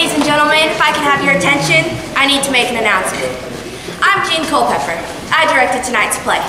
Ladies and gentlemen, if I can have your attention, I need to make an announcement. I'm Jean Culpepper. I directed tonight's play.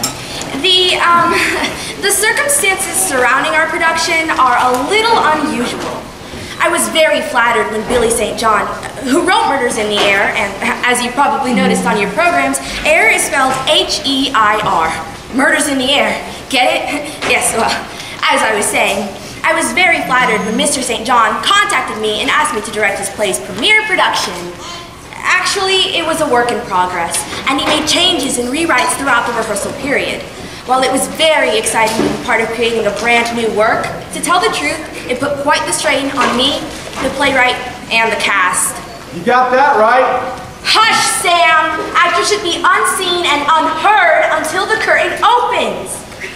The circumstances surrounding our production are a little unusual. I was very flattered when Billy St. John, who wrote Murders in the Air, and as you probably noticed on your programs, air is spelled H-E-I-R. Murders in the Air. Get it? Yes, well, as I was saying, I was very flattered when Mr. St. John contacted me and asked me to direct his play's premiere production. Actually, it was a work in progress, and he made changes and rewrites throughout the rehearsal period. While it was very exciting to be part of creating a brand new work, to tell the truth, it put quite the strain on me, the playwright, and the cast. You got that right. Hush, Sam! Actors should be unseen and unheard until the curtain opens.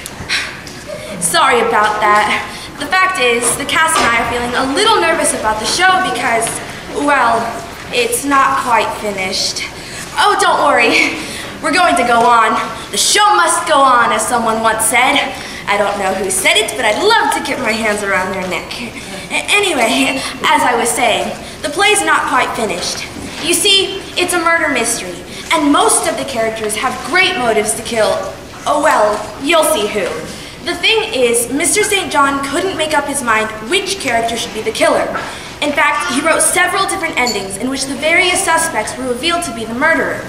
Sorry about that. The fact is, the cast and I are feeling a little nervous about the show because, well, it's not quite finished. Oh, don't worry. We're going to go on. The show must go on, as someone once said. I don't know who said it, but I'd love to get my hands around their neck. Anyway, as I was saying, the play's not quite finished. You see, it's a murder mystery, and most of the characters have great motives to kill. Oh well, you'll see who. The thing is, Mr. St. John couldn't make up his mind which character should be the killer. In fact, he wrote several different endings in which the various suspects were revealed to be the murderer.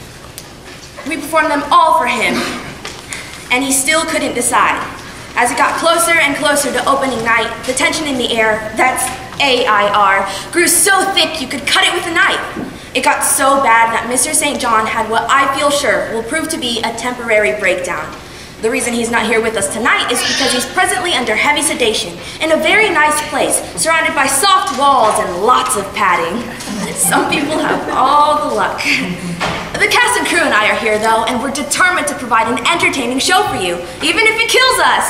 We performed them all for him, and he still couldn't decide. As it got closer and closer to opening night, the tension in the air, that's A-I-R, grew so thick you could cut it with a knife. It got so bad that Mr. St. John had what I feel sure will prove to be a temporary breakdown. The reason he's not here with us tonight is because he's presently under heavy sedation in a very nice place, surrounded by soft walls and lots of padding. Some people have all the luck. The cast and crew and I are here, though, and we're determined to provide an entertaining show for you, even if it kills us.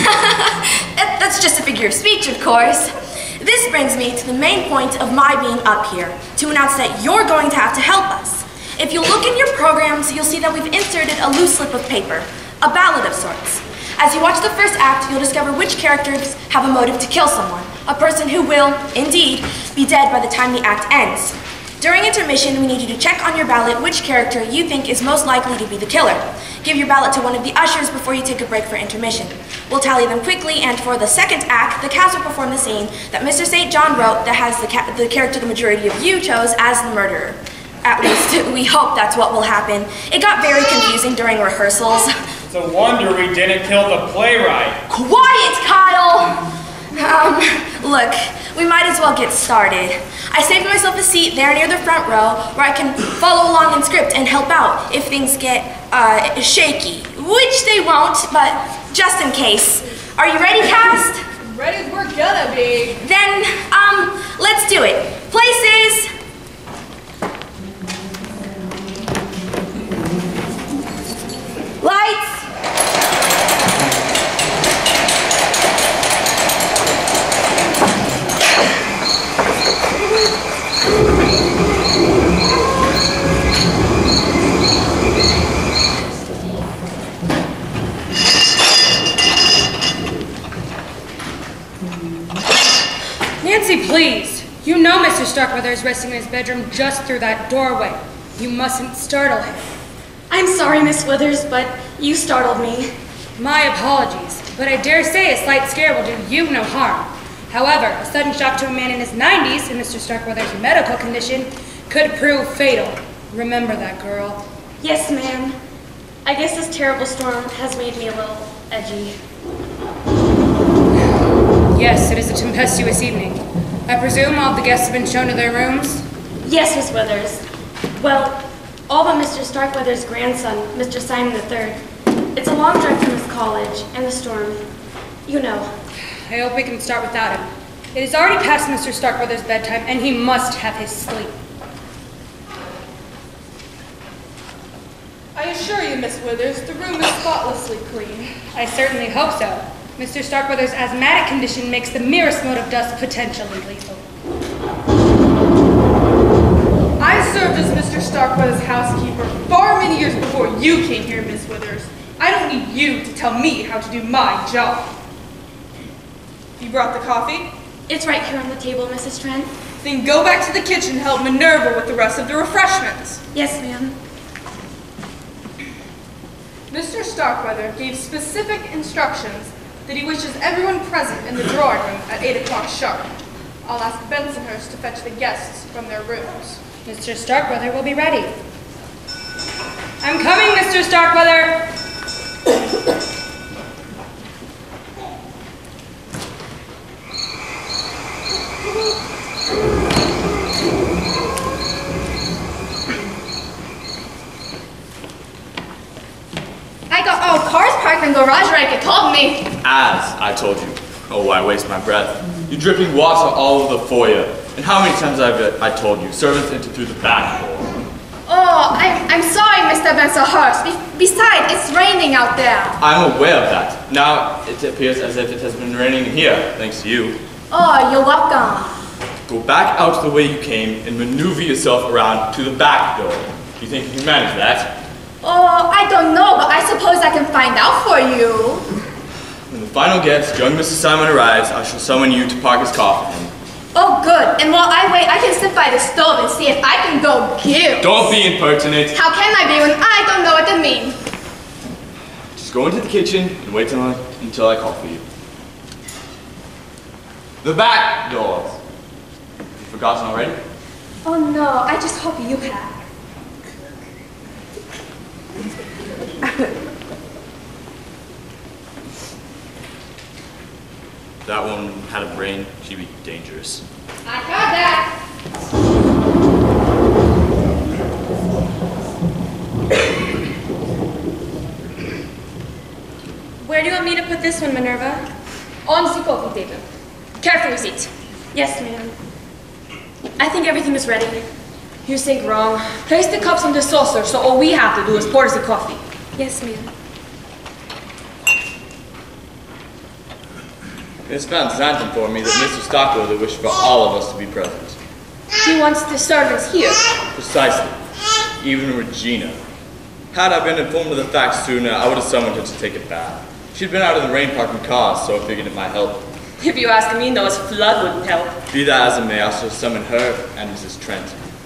That's just a figure of speech, of course. This brings me to the main point of my being up here, to announce that you're going to have to help us. If you look in your programs, you'll see that we've inserted a loose slip of paper, a ballad of sorts. As you watch the first act, you'll discover which characters have a motive to kill someone, a person who will, indeed, be dead by the time the act ends. During intermission, we need you to check on your ballot which character you think is most likely to be the killer. Give your ballot to one of the ushers before you take a break for intermission. We'll tally them quickly, and for the second act, the cast will perform the scene that Mr. St. John wrote that has the character the majority of you chose as the murderer. At least, we hope that's what will happen. It got very confusing during rehearsals. It's a wonder we didn't kill the playwright. Quiet, Kyle! Look, we might as well get started. I saved myself a seat there near the front row where I can follow along in script and help out if things get, shaky. Which they won't, but just in case. Are you ready, cast? Ready as we're gonna be. Then, let's do it. Places. Lights. Nancy, please. You know Mr. Starkweather is resting in his bedroom just through that doorway. You mustn't startle him. I'm sorry, Miss Withers, but you startled me. My apologies, but I dare say a slight scare will do you no harm. However, a sudden shock to a man in his 90s in Mr. Starkweather's medical condition could prove fatal. Remember that, girl. Yes, ma'am. I guess this terrible storm has made me a little edgy. Yes, it is a tempestuous evening. I presume all the guests have been shown to their rooms? Yes, Miss Withers. Well, all but Mr. Starkweather's grandson, Mr. Simon III. It's a long drive from his college, and the storm, you know. I hope we can start without him. It is already past Mr. Starkweather's bedtime, and he must have his sleep. I assure you, Miss Withers, the room is spotlessly clean. I certainly hope so. Mr. Starkweather's asthmatic condition makes the merest mote of dust potentially lethal. I served as Mr. Starkweather's housekeeper far many years before you came here, Miss Withers. I don't need you to tell me how to do my job. You brought the coffee? It's right here on the table, Mrs. Trent. Then go back to the kitchen and help Minerva with the rest of the refreshments. Yes, ma'am. Mr. Starkweather gave specific instructions that he wishes everyone present in the drawing room at 8 o'clock sharp. I'll ask Bensonhurst to fetch the guests from their rooms. Mr. Starkweather will be ready. I'm coming, Mr. Starkweather! I got all cars parked in the garage like you told me. As I told you. Oh, why waste my breath? You're dripping water all over the foyer. And how many times have I told you? Servants enter through the back door. Oh, I'm sorry, Mr. Bensonhurst. Besides, it's raining out there. I'm aware of that. Now it appears as if it has been raining here, thanks to you. Oh, you're welcome. Go back out the way you came and maneuver yourself around to the back door. You think you can manage that? Oh, I don't know, but I suppose I can find out for you. When the final guest, young Mr. Simon, arrives, I shall summon you to park his car for him. Oh, good. And while I wait, I can sit by the stove and see if I can go give. Don't be impertinent. How can I be when I don't know what to mean? Just go into the kitchen and wait until I call for you. The back doors. You forgotten already? Oh no, I just hope you have. If that woman had a brain, she'd be dangerous. I heard that. Where do you want me to put this one, Minerva? On the coffee table. Careful with it. Yes, ma'am. I think everything is ready. You think wrong. Place the cups on the saucer, so all we have to do is pour the coffee. Yes, ma'am. Miss Van Sant informed me that Mr. Stockwell wished for all of us to be present. He wants the servants here. Precisely. Even Regina. Had I been informed of the facts sooner, I would have summoned her to take a bath. She'd been out in the rain parking cars, so I figured it might help. If you ask me, no, a flood wouldn't help. Be that as it may, I shall summon her and Mrs. Trent.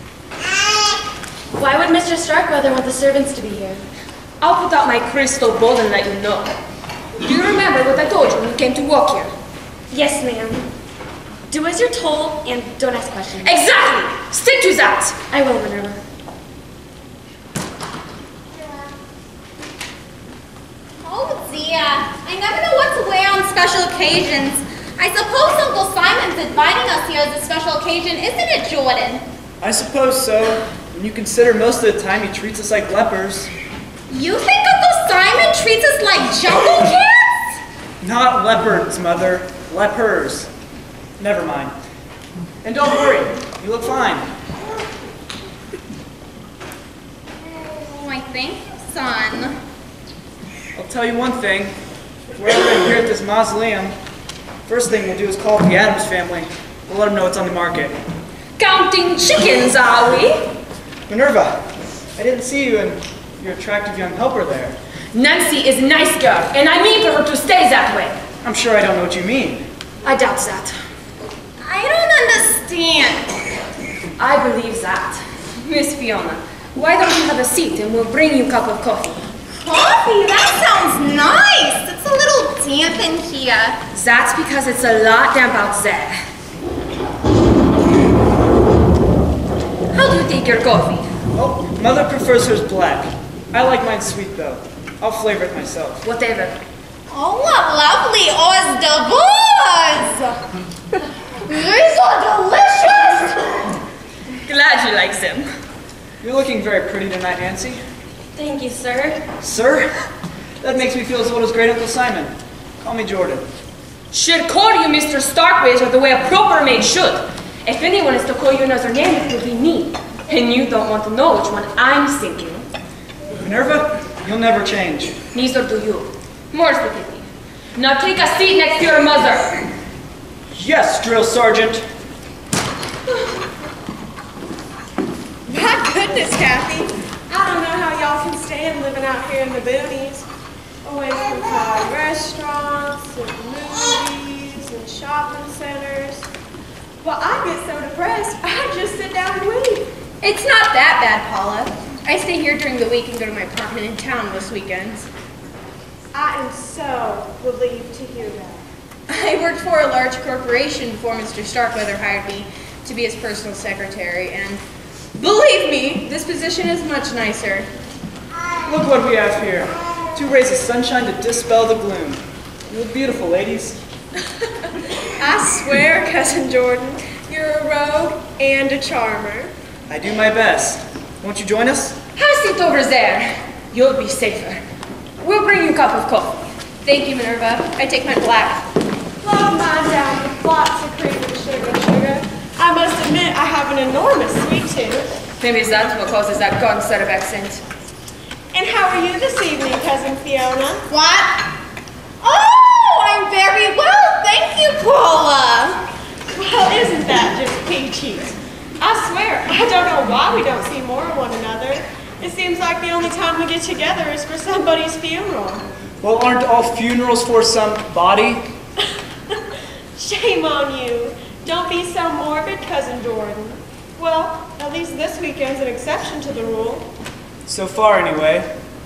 Why would Mr. Starkweather want the servants to be here? I'll put out my crystal ball and let you know. Do you remember what I told you when you came to work here? Yes, ma'am. Do as you're told and don't ask questions. Exactly! Stick to that! I will, Minerva. Oh dear, I never know what to wear on special occasions. I suppose Uncle Simon's inviting us here as a special occasion, isn't it, Jordan? I suppose so. When you consider most of the time he treats us like lepers. You think Uncle Simon treats us like jungle cats? Not leopards, Mother. Lepers. Never mind. And don't worry, you look fine. Oh, I thank you, son. I'll tell you one thing. If we're ever in here at this mausoleum, first thing we'll do is call up the Adams family. We'll let them know it's on the market. Counting chickens, are we? Minerva, I didn't see you and your attractive young helper there. Nancy is a nice girl, and I mean for her to stay that way. I'm sure I don't know what you mean. I doubt that. I don't understand. I believe that. Miss Fiona, why don't you have a seat and we'll bring you a cup of coffee? Coffee? That sounds nice. It's a little damp in here. That's because it's a lot damp out there. How do you take your coffee? Oh, Mother prefers hers black. I like mine sweet though. I'll flavor it myself. Whatever. Oh, what lovely oysters! These are delicious! Glad you like them. You're looking very pretty tonight, Nancy. Thank you, sir. Sir? That makes me feel as old as great Uncle Simon. Call me Jordan. Should call you Mr. Starkweather the way a proper maid should. If anyone is to call you another name, it will be me. And you don't want to know which one I'm thinking. Minerva, you'll never change. Neither do you. More's the pity. Now take a seat next to your mother. Yes, drill sergeant. My goodness, Kathy. I don't know how y'all can stand living out here in the boonies. Away from crowded restaurants and movies and shopping centers. rest, I just sit down and wait. It's not that bad, Paula. I stay here during the week and go to my apartment in town most weekends. I am so relieved to hear that. I worked for a large corporation before Mr. Starkweather hired me to be his personal secretary, and believe me, this position is much nicer. Look what we have here. 2 rays of sunshine to dispel the gloom. You look beautiful, ladies. I swear, Cousin Jordan, you're a rogue and a charmer. I do my best. Won't you join us? Have a seat over there. You'll be safer. We'll bring you a cup of coffee. Thank you, Minerva. I take my black. Love mine down with lots of cream and sugar. I must admit, I have an enormous sweet tooth. Maybe that's what causes that gone set of accent. And how are you this evening, Cousin Fiona? What? Oh, I'm very well, thank you, Paula. Well, isn't that just peachy? I swear, I don't know why we don't see more of one another. It seems like the only time we get together is for somebody's funeral. Well, aren't all funerals for somebody? Shame on you. Don't be so morbid, Cousin Jordan. Well, at least this weekend's an exception to the rule. So far, anyway.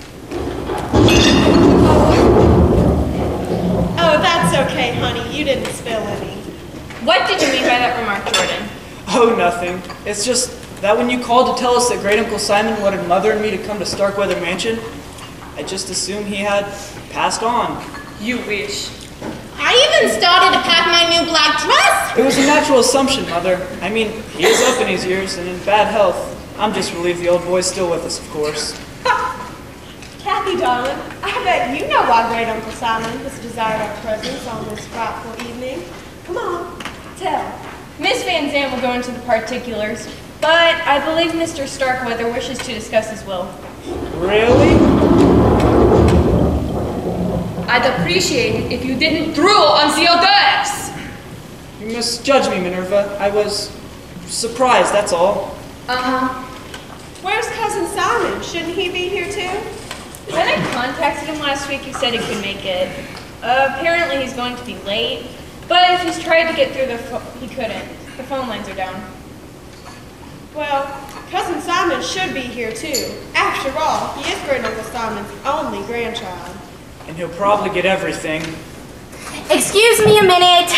Oh, that's okay, honey. You didn't spill any. What did you mean by that remark, Jordan? Oh, nothing. It's just that when you called to tell us that Great Uncle Simon wanted Mother and me to come to Starkweather Mansion, I just assumed he had passed on. You wish. I even started to pack my new black dress. It was a natural assumption, Mother. I mean, he is up in his years and in bad health. I'm just relieved the old boy's still with us, of course. Kathy, darling, I bet you know why Great Uncle Simon has desired our presence on this frightful evening. Come on, tell. Miss Van Zandt will go into the particulars, but I believe Mr. Starkweather wishes to discuss his will. Really? I'd appreciate it if you didn't drool on the hors You misjudged me, Minerva. I was surprised, that's all. Uh-huh. Where's Cousin Simon? Shouldn't he be here too? When I contacted him last week, he said he could make it. Apparently he's going to be late, but if he's tried to get through he couldn't. The phone lines are down. Well, Cousin Simon should be here too. After all, he is Great Uncle Simon's only grandchild. And he'll probably get everything. Excuse me a minute.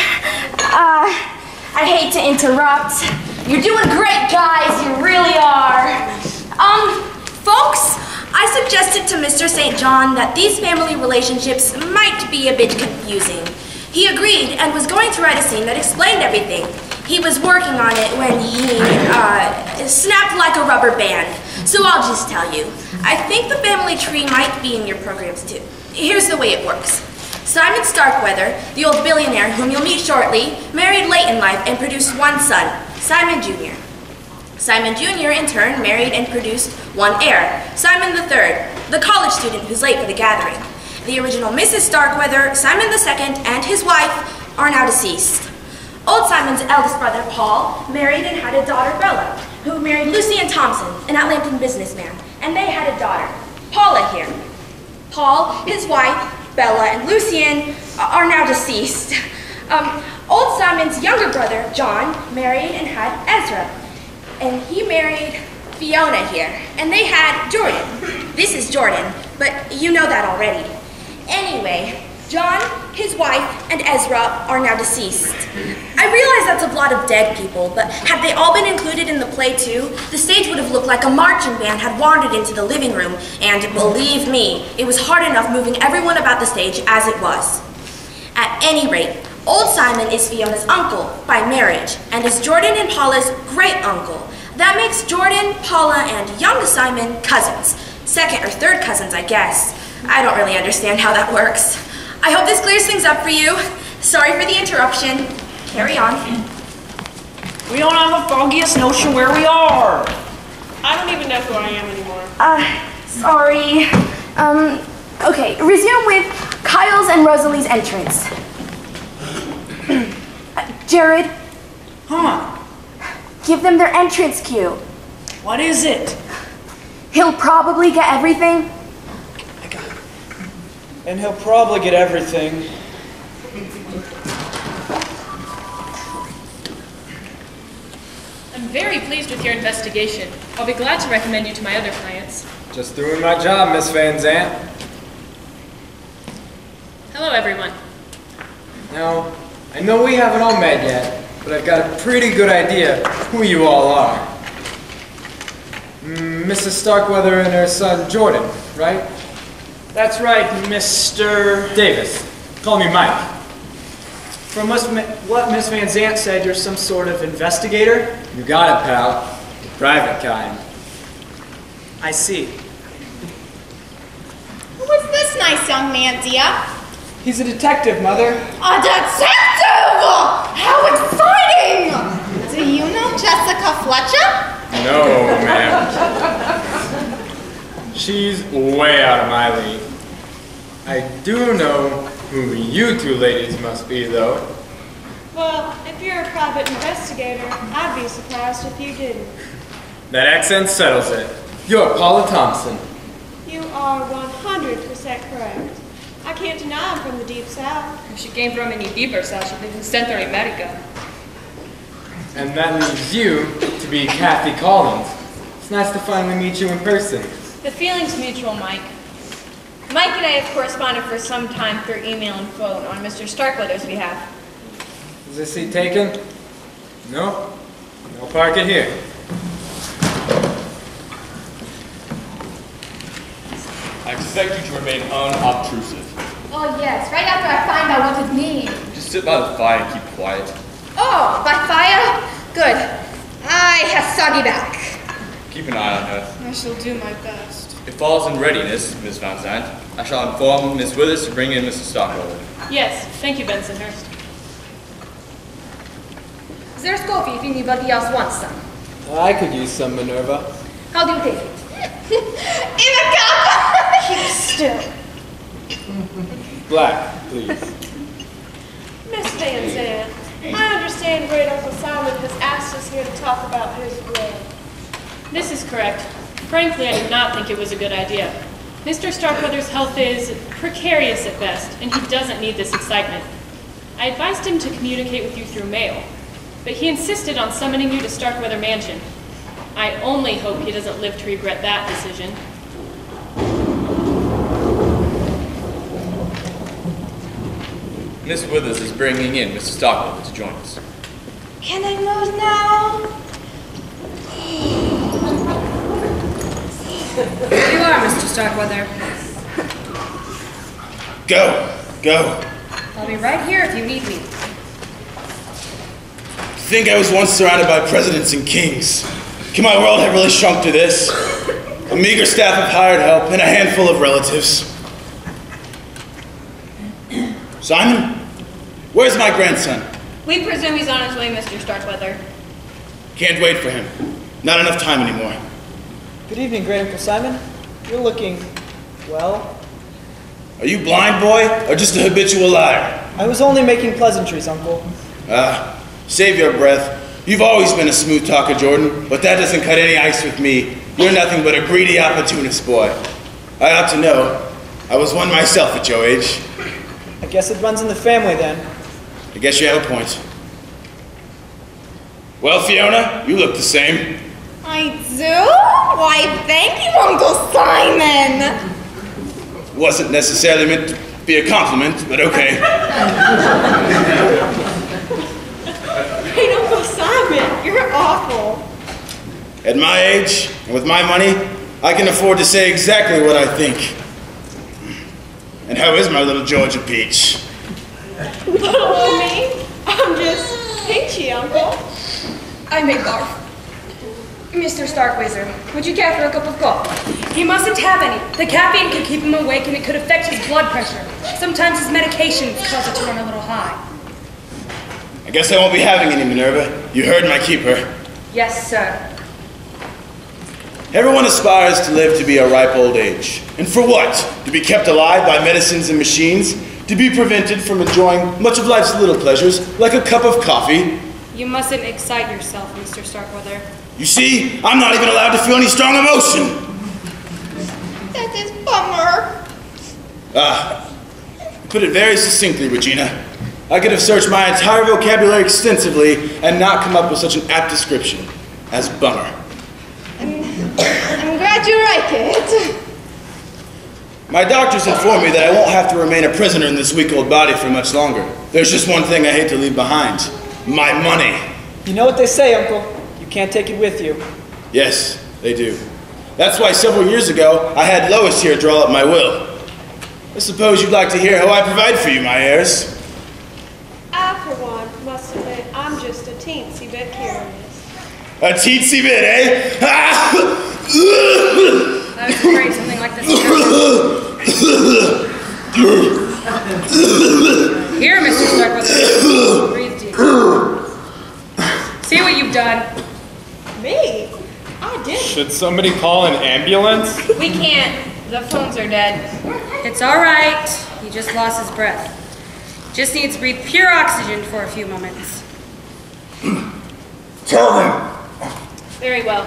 I hate to interrupt. You're doing great, guys. You really are. Folks, I suggested to Mr. St. John that these family relationships might be a bit confusing. He agreed and was going to write a scene that explained everything. He was working on it when he, snapped like a rubber band. So I'll just tell you. I think the family tree might be in your programs too. Here's the way it works. Simon Starkweather, the old billionaire whom you'll meet shortly, married late in life and produced one son, Simon Jr. Simon Jr. in turn married and produced one heir, Simon III, the college student who's late for the gathering. The original Mrs. Starkweather, Simon II, and his wife are now deceased. Old Simon's eldest brother, Paul, married and had a daughter, Bella, who married Lucian Thompson, an Atlantan businessman, and they had a daughter, Paula here. Paul, his wife, Bella, and Lucian are now deceased. Old Simon's younger brother, John, married and had Ezra, and he married Fiona here, and they had Jordan. This is Jordan, but you know that already. Anyway, John, his wife, and Ezra are now deceased. I realize that's a lot of dead people, but had they all been included in the play too, the stage would have looked like a marching band had wandered into the living room, and believe me, it was hard enough moving everyone about the stage as it was. At any rate, Old Simon is Fiona's uncle by marriage, and is Jordan and Paula's great-uncle. That makes Jordan, Paula, and young Simon cousins. Second or third cousins, I guess. I don't really understand how that works. I hope this clears things up for you. Sorry for the interruption. Carry on. We don't have the foggiest notion where we are. I don't even know who I am anymore. Sorry. Okay, resume with Kyle's and Rosalie's entrance. Jared. Huh? Give them their entrance cue. What is it? He'll probably get everything. I got it. And he'll probably get everything. I'm very pleased with your investigation. I'll be glad to recommend you to my other clients. Just doing my job, Miss Van Zandt. Hello, everyone. Now, I know we haven't all met yet, but I've got a pretty good idea who you all are. Mrs. Starkweather and her son Jordan, right? That's right, Mr. Davis. Call me Mike. From what Miss Van Zandt said, you're some sort of investigator? You got it, pal. The private kind. I see. Who is this nice young man, Zia? He's a detective, Mother. A detective! How exciting! Do you know Jessica Fletcher? No, ma'am. She's way out of my league. I do know who you two ladies must be, though. Well, if you're a private investigator, I'd be surprised if you didn't. That accent settles it. You're Paula Thompson. You are 100% correct. I can't deny I'm from the Deep South. If she came from any deeper south, she'd live in Central America. And that leaves you to be Kathy Collins. It's nice to finally meet you in person. The feeling's mutual, Mike. Mike and I have corresponded for some time through email and phone on Mr. Starkweather's behalf. Is this seat taken? No? I'll park it here. I expect you to remain unobtrusive. Oh yes, right after I find out what it means. Just sit by the fire and keep quiet. Oh, by fire? Good. I have soggy back. Keep an eye on her. I shall do my best. If all is in readiness, Miss Van Zandt, I shall inform Miss Withers to bring in Mr. Starkweather. Yes, thank you, Bensonhurst. Is there a coffee if anybody else wants some? I could use some, Minerva. How do you take it? In a cup! Keep still. Black, please. Miss Van Zandt, I understand Great Uncle Simon has asked us here to talk about his will. This is correct. Frankly, I did not think it was a good idea. Mr. Starkweather's health is precarious at best, and he doesn't need this excitement. I advised him to communicate with you through mail, but he insisted on summoning you to Starkweather Mansion. I only hope he doesn't live to regret that decision. Miss Withers is bringing in Mr. Starkweather to join us. Can I move now? Here you are, Mr. Starkweather. Go. I'll be right here if you need me. Think I was once surrounded by presidents and kings. Can my world have really shrunk to this? A meager staff of hired help and a handful of relatives. Simon, where's my grandson? We presume he's on his way, Mr. Starkweather. Can't wait for him. Not enough time anymore. Good evening, Great Uncle Simon. You're looking, well. Are you blind, boy, or just a habitual liar? I was only making pleasantries, Uncle. Save your breath. You've always been a smooth talker, Jordan, but that doesn't cut any ice with me. You're nothing but a greedy opportunist, boy. I ought to know. I was one myself at your age. I guess it runs in the family, then. I guess you have a point. Well, Fiona, you look the same. I do? Why, thank you, Uncle Simon. Wasn't necessarily meant to be a compliment, but okay. Great Uncle Simon, you're awful. At my age, and with my money, I can afford to say exactly what I think. And how is my little Georgia Peach? Little me? I'm just peachy, Uncle. I may barf. Mr. Starkweather, would you care for a cup of coffee? He mustn't have any. The caffeine could keep him awake and it could affect his blood pressure. Sometimes his medications cause it to run a little high. I guess I won't be having any, Minerva. You heard my keeper. Yes, sir. Everyone aspires to live to be a ripe old age. And for what? To be kept alive by medicines and machines? To be prevented from enjoying much of life's little pleasures, like a cup of coffee? You mustn't excite yourself, Mr. Starkweather. You see, I'm not even allowed to feel any strong emotion. That is bummer. You put it very succinctly, Regina. I could have searched my entire vocabulary extensively and not come up with such an apt description. as Bummer. I'm glad you like it. My doctors informed me that I won't have to remain a prisoner in this weak-old body for much longer. There's just one thing I hate to leave behind. My money. You know what they say, Uncle. You can't take it with you. Yes, they do. That's why several years ago, I had Lois here draw up my will. I suppose you'd like to hear how I provide for you, my heirs. I, for one, must admit I'm just a teensy bit curious. A teensy bit, eh? I was afraid something like this would happen. Here, Mr. Starkweather. Breathe deep. See what you've done. Me? I did. Should somebody call an ambulance? We can't. The phones are dead. It's all right. He just lost his breath. Just needs to breathe pure oxygen for a few moments. Tell them. Very well.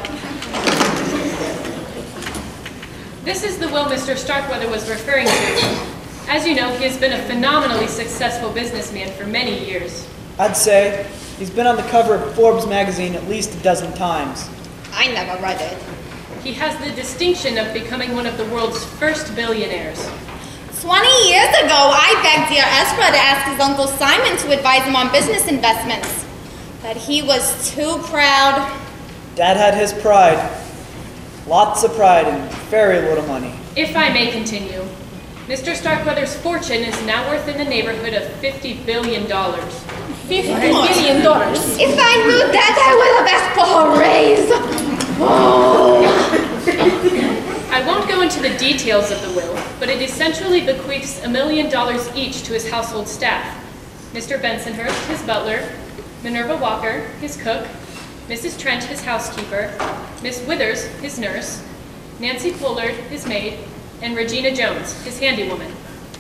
This is the will Mr. Starkweather was referring to. As you know, he has been a phenomenally successful businessman for many years. I'd say he's been on the cover of Forbes magazine at least a dozen times. I never read it. He has the distinction of becoming one of the world's first billionaires. 20 years ago, I begged dear Ezra to ask his Uncle Simon to advise him on business investments. But he was too proud. Dad had his pride. Lots of pride and very little money. If I may continue, Mr. Starkweather's fortune is now worth in the neighborhood of $50 billion. $50 billion? If I knew that, I would have asked for a raise. Oh. I won't go into the details of the will, but it essentially bequeaths $1 million each to his household staff. Mr. Bensonhurst, his butler, Minerva Walker, his cook, Mrs. Trent, his housekeeper, Miss Withers, his nurse, Nancy Pollard, his maid, and Regina Jones, his handywoman.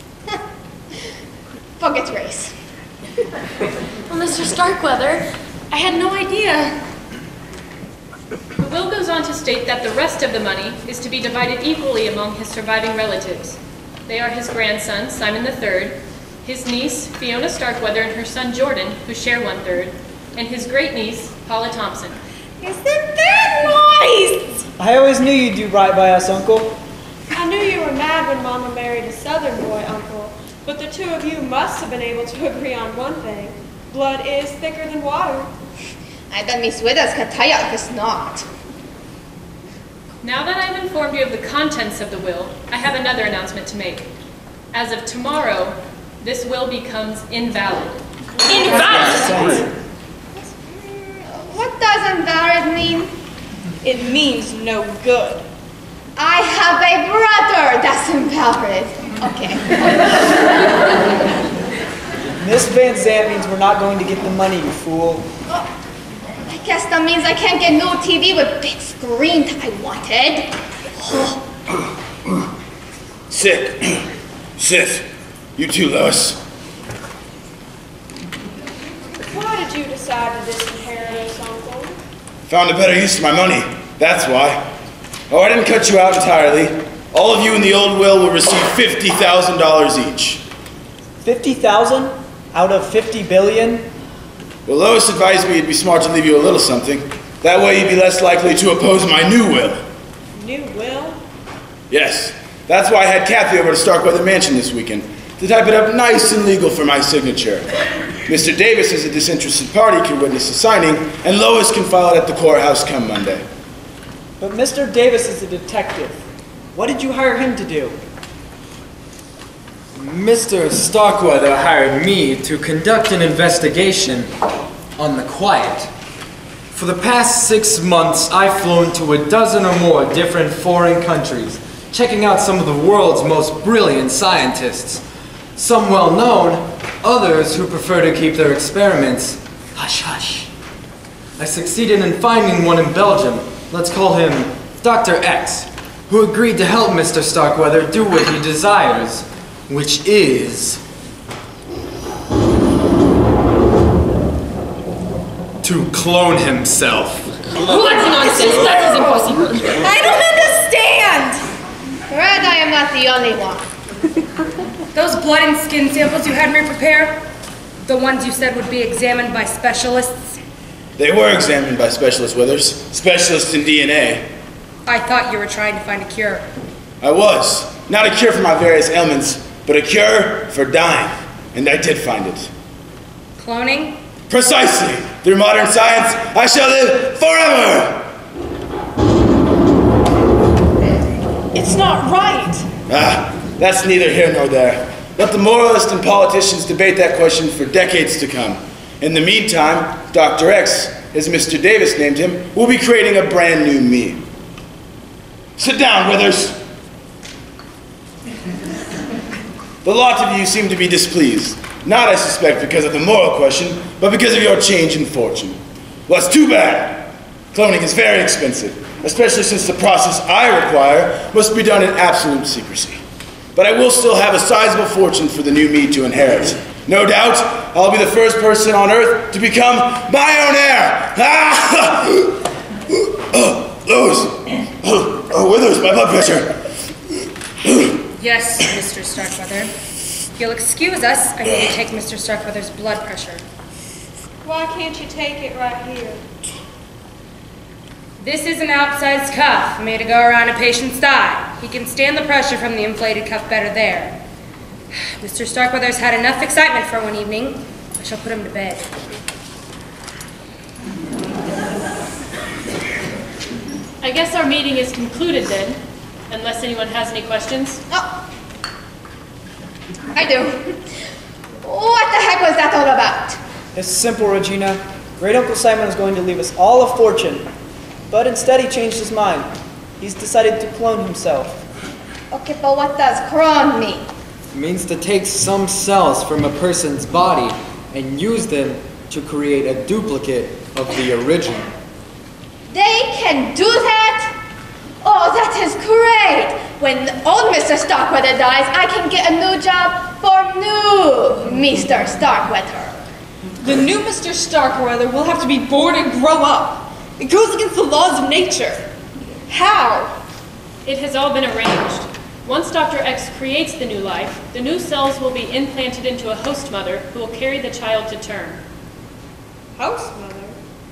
Forget race. Well, Mr. Starkweather, I had no idea. The will goes on to state that the rest of the money is to be divided equally among his surviving relatives. They are his grandson, Simon III, his niece, Fiona Starkweather, and her son, Jordan, who share 1/3, and his great-niece, Paula Thompson. Isn't that nice? I always knew you'd do right by us, Uncle. I knew you were mad when Mama married a Southern boy, Uncle, but the two of you must have been able to agree on one thing. Blood is thicker than water. I bet Miss Withers can tell you if it's not. Now that I've informed you of the contents of the will, I have another announcement to make. As of tomorrow, this will becomes invalid. Invalid? What does invalid mean? It means no good. I have a brother that's invalid. Okay. Miss Van Zandt means we're not going to get the money, you fool. I guess that means I can't get new TV with big screen that I wanted. Sick. Sith. You too, Lois. Why did you decide to disinherit us, Uncle? Found a better use for my money. That's why. Oh, I didn't cut you out entirely. All of you in the old will receive $50,000 each. 50,000 out of 50 billion? Well, Lois advised me it'd be smart to leave you a little something. That way you'd be less likely to oppose my new will. New will? Yes. That's why I had Kathy over to Starkweather Mansion this weekend, to type it up nice and legal for my signature. Mr. Davis, as a disinterested party, can witness the signing, and Lois can file it at the courthouse come Monday. But Mr. Davis is a detective. What did you hire him to do? Mr. Starkweather hired me to conduct an investigation on the quiet. For the past 6 months, I've flown to a dozen or more different foreign countries, checking out some of the world's most brilliant scientists. Some well-known, others who prefer to keep their experiments hush-hush. I succeeded in finding one in Belgium. Let's call him Dr. X, who agreed to help Mr. Starkweather do what he desires, which is to clone himself. What nonsense! That is impossible. I don't understand! Red, I am not the only one. Those blood and skin samples you had me prepare, the ones you said would be examined by specialists? They were examined by Specialist Withers, specialist in DNA. I thought you were trying to find a cure. I was. Not a cure for my various ailments, but a cure for dying. And I did find it. Cloning? Precisely. Through modern science, I shall live forever! It's not right. That's neither here nor there. Let the moralists and politicians debate that question for decades to come. In the meantime, Dr. X, as Mr. Davis named him, will be creating a brand new me. Sit down, Withers. The lot of you seem to be displeased. Not, I suspect, because of the moral question, but because of your change in fortune. Well, that's too bad. Cloning is very expensive, especially since the process I require must be done in absolute secrecy. But I will still have a sizable fortune for the new me to inherit. No doubt, I'll be the first person on Earth to become my own heir. Withers, my blood pressure. Yes, Mr. Starkweather. If you'll excuse us, I need to take Mr. Starkweather's blood pressure. Why can't you take it right here? This is an outsized cuff made to go around a patient's thigh. He can stand the pressure from the inflated cuff better there. Mr. Starkweather's had enough excitement for one evening. I shall put him to bed. I guess our meeting is concluded then, unless anyone has any questions. Oh, I do. What the heck was that all about? It's simple, Regina. Great Uncle Simon is going to leave us all a fortune. But instead he changed his mind. He's decided to clone himself. Okay, but what does clone mean? It means to take some cells from a person's body and use them to create a duplicate of the original. They can do that? Oh, that is great! When old Mr. Starkweather dies, I can get a new job for new Mr. Starkweather. The new Mr. Starkweather will have to be born and grow up. It goes against the laws of nature. How? It has all been arranged. Once Dr. X creates the new life, the new cells will be implanted into a host mother who will carry the child to term. Host mother?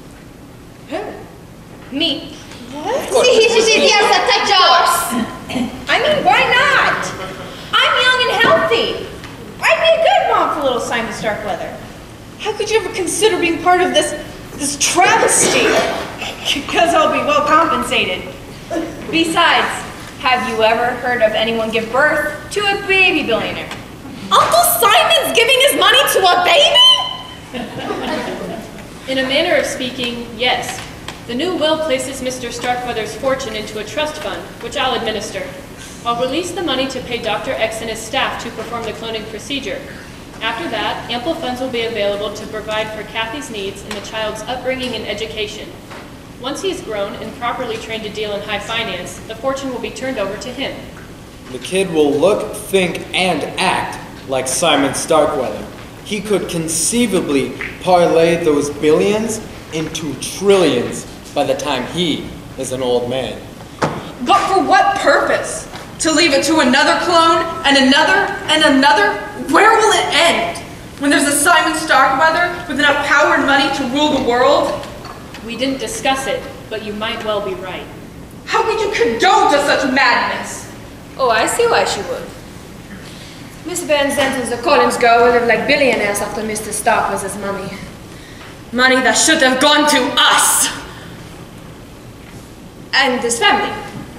Who? Me. What? See, yes, that's jokes. I mean, why not? I'm young and healthy. I'd be a good mom for little Simon Starkweather. How could you ever consider being part of this travesty? Because I'll be well compensated. Besides, have you ever heard of anyone give birth to a baby billionaire? Uncle Simon's giving his money to a baby? In a manner of speaking, yes. The new will places Mr. Starkweather's fortune into a trust fund, which I'll administer. I'll release the money to pay Dr. X and his staff to perform the cloning procedure. After that, ample funds will be available to provide for Kathy's needs and the child's upbringing and education. Once he's grown and properly trained to deal in high finance, the fortune will be turned over to him. The kid will look, think, and act like Simon Starkweather. He could conceivably parlay those billions into trillions by the time he is an old man. But for what purpose? To leave it to another clone, and another, and another? Where will it end? When there's a Simon Starkweather with enough power and money to rule the world? We didn't discuss it, but you might well be right. How could you condone to such madness? Oh, I see why she would. Miss Van Zandt and the Collins girl will live like billionaires after Mr. Starkweather's money. Money that should have gone to us! And this family.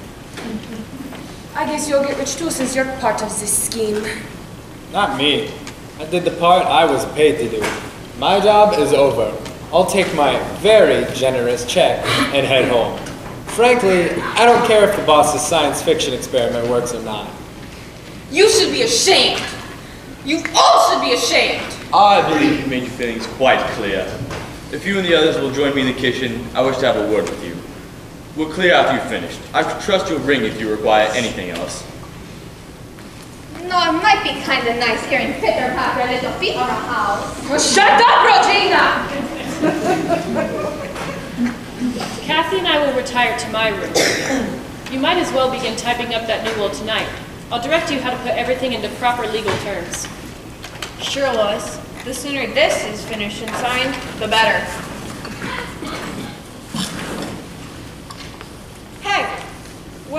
I guess you'll get rich too since you're part of this scheme. Not me. I did the part I was paid to do. My job is over. I'll take my very generous check and head home. Frankly, I don't care if the boss's science fiction experiment works or not. You should be ashamed. You all should be ashamed. I believe you've made your feelings quite clear. If you and the others will join me in the kitchen, I wish to have a word with you. We'll clear after you've finished. I could trust you'll ring if you require anything else. No, it might be kind of nice hearing pitter-patter little feet on a house. Well, shut up, Regina! Kathy and I will retire to my room. You might as well begin typing up that new will tonight. I'll direct you how to put everything into proper legal terms. Sure, Lois. The sooner this is finished and signed, the better.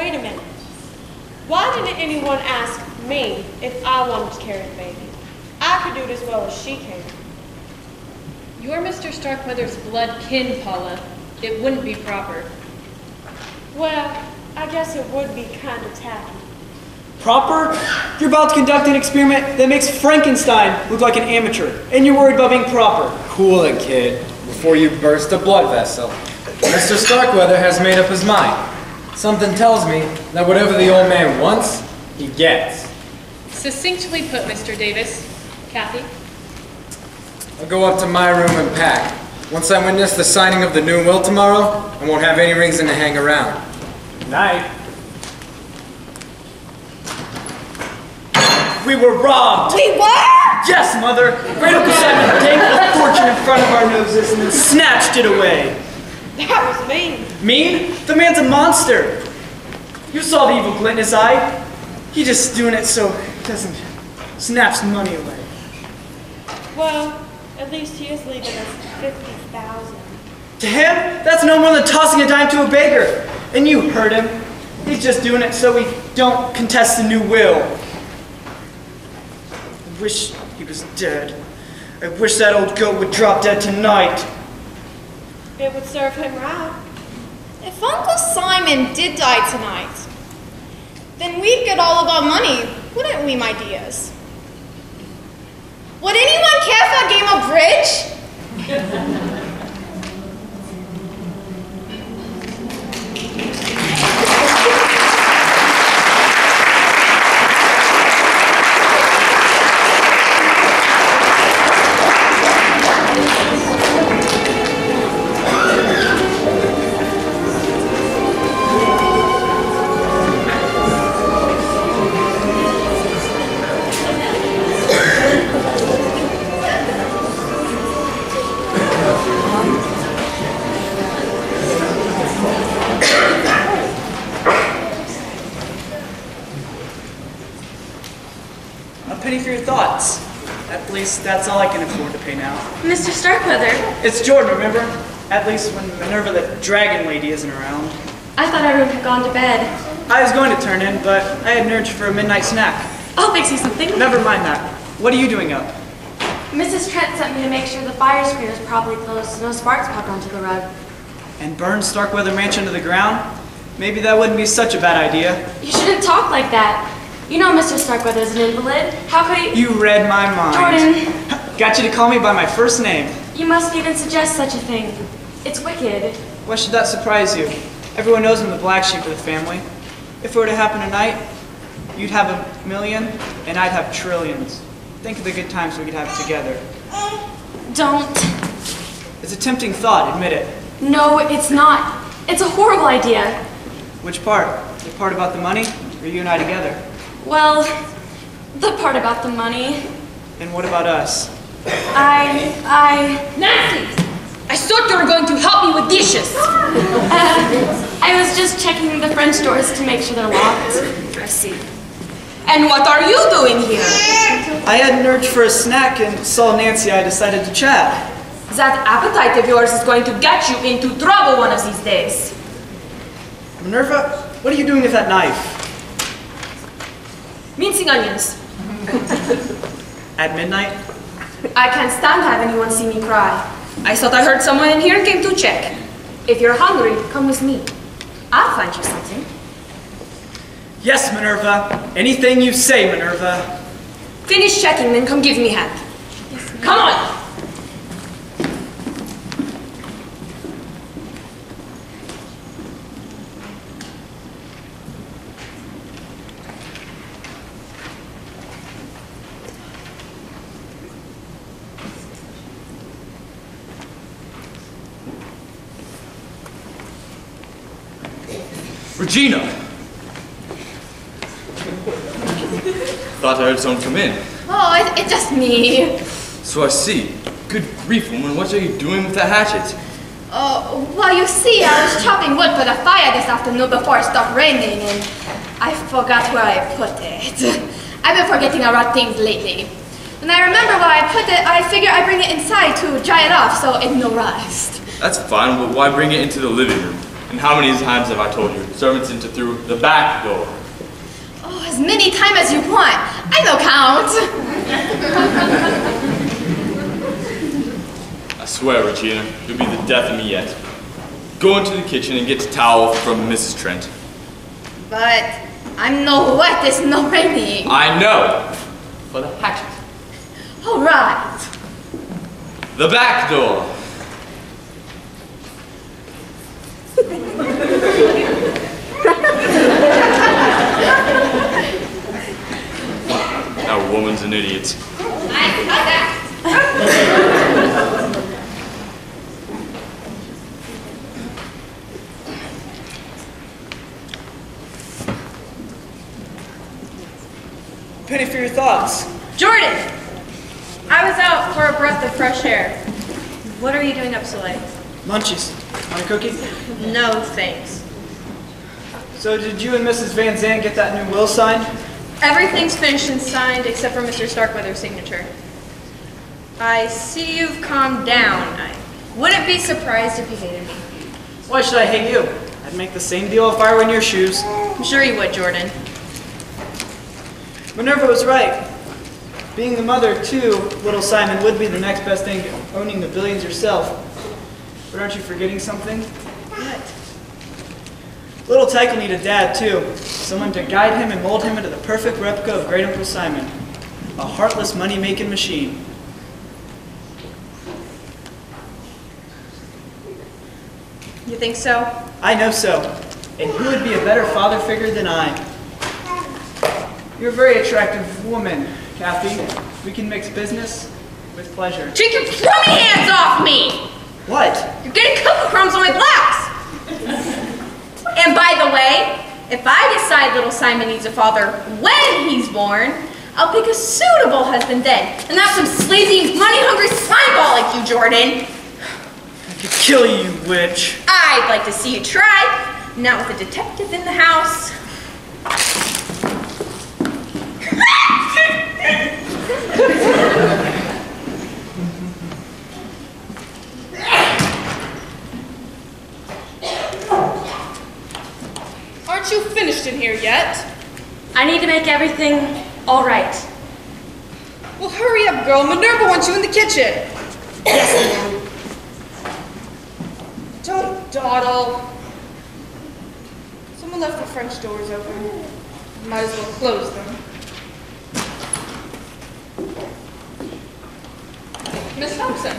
Wait a minute. Why didn't anyone ask me if I wanted to carry the baby? I could do it as well as she can. You're Mr. Starkweather's blood kin, Paula. It wouldn't be proper. Well, I guess it would be kind of tacky. Proper? You're about to conduct an experiment that makes Frankenstein look like an amateur, and you're worried about being proper. Cool it, kid, before you burst a blood vessel. Mr. Starkweather has made up his mind. Something tells me that whatever the old man wants, he gets. Succinctly put, Mr. Davis. Kathy? I'll go up to my room and pack. Once I witness the signing of the new will tomorrow, I won't have any reason to hang around. Night. We were robbed! We were? Yes, Mother! Great Uncle Simon dangled a fortune in front of our noses and then snatched it away. That was mean. Mean? The man's a monster. You saw the evil glint in his eye. He's just doing it so he doesn't snatch money away. Well, at least he is leaving us 50,000. To him, that's no more than tossing a dime to a beggar. And you heard him. He's just doing it so we don't contest the new will. I wish he was dead. I wish that old goat would drop dead tonight. It would serve him right. If Uncle Simon did die tonight, then we'd get all of our money, wouldn't we, my dears? Would anyone care for a game of bridge? At least that's all I can afford to pay now. Mr. Starkweather, It's Jordan, remember? At least when Minerva the Dragon Lady isn't around. I thought everyone had gone to bed. I was going to turn in, but I had an urge for a midnight snack. I'll fix you something. Never mind that. What are you doing up? Mrs. Trent sent me to make sure the fire screen was properly closed so no sparks popped onto the rug. And burn Starkweather Mansion to the ground? Maybe that wouldn't be such a bad idea. You shouldn't talk like that. You know Mr. Starkweather's an invalid. How could he— You read my mind. Jordan! Got you to call me by my first name. You mustn't even suggest such a thing. It's wicked. Why should that surprise you? Everyone knows I'm the black sheep of the family. If it were to happen tonight, you'd have $1 million, and I'd have trillions. Think of the good times we could have together. Don't. It's a tempting thought, admit it. No, it's not. It's a horrible idea. Which part? The part about the money, or you and I together? Well, the part about the money. And what about us? Nancy! I thought you were going to help me with dishes. I was just checking the French doors to make sure they're locked. I see. And what are you doing here? I had an urge for a snack and saw Nancy. I decided to chat. That appetite of yours is going to get you into trouble one of these days. Minerva, what are you doing with that knife? Mincing onions. At midnight? I can't stand having anyone see me cry. I thought I heard someone in here and came to check. If you're hungry, come with me. I'll find you something. Yes, Minerva. Anything you say, Minerva. Finish checking, then come give me a hand. Come on! Regina! Thought I heard someone come in. Oh, it's just me. So I see. Good grief, woman, what are you doing with that hatchet? Oh, well, you see, I was chopping wood for the fire this afternoon before it stopped raining, and I forgot where I put it. I've been forgetting a lot of things lately. When I remember where I put it, I figure I bring it inside to dry it off so it no rust. That's fine, but why bring it into the living room? And how many times have I told you? Servants enter through the back door. Oh, as many times as you want. I no count. I swear, Regina, you'll be the death of me yet. Go into the kitchen and get a towel from Mrs. Trent. But I'm no wet, it's no rainy. I know. For the hatchet. All right. The back door. That woman's an idiot. I saw that. Penny for your thoughts. Jordan! I was out for a breath of fresh air. What are you doing up so late? Munchies. Want a cookie? No, thanks. So did you and Mrs. Van Zandt get that new will signed? Everything's finished and signed except for Mr. Starkweather's signature. I see you've calmed down. I wouldn't be surprised if you hated me. Why should I hate you? I'd make the same deal if I were in your shoes. I'm sure you would, Jordan. Minerva was right. Being the mother to little Simon would be the next best thing to owning the billions yourself. But aren't you forgetting something? What? Little Tyke will need a dad too. Someone to guide him and mold him into the perfect replica of Great Uncle Simon. A heartless money-making machine. You think so? I know so. And who would be a better father figure than I? You're a very attractive woman, Kathy. We can mix business with pleasure. Take your crummy hands off me! What? You're getting cookie crumbs on my blouse! And by the way, if I decide little Simon needs a father when he's born, I'll pick a suitable husband then, and not some sleazy, money-hungry slimeball like you, Jordan. I could kill you, witch. I'd like to see you try, not with a detective in the house. Aren't you finished in here yet? I need to make everything all right. Well, hurry up, girl. Minerva wants you in the kitchen. Yes, ma'am. Don't dawdle. Someone left the French doors open. Might as well close them. Miss Thompson.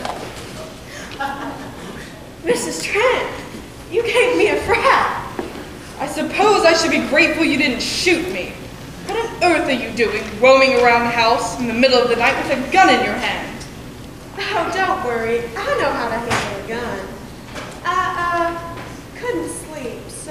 Mrs. Trent, you gave me a fright. I suppose I should be grateful you didn't shoot me. What on earth are you doing, roaming around the house in the middle of the night with a gun in your hand? Oh, don't worry. I know how to handle a gun. I couldn't sleep, so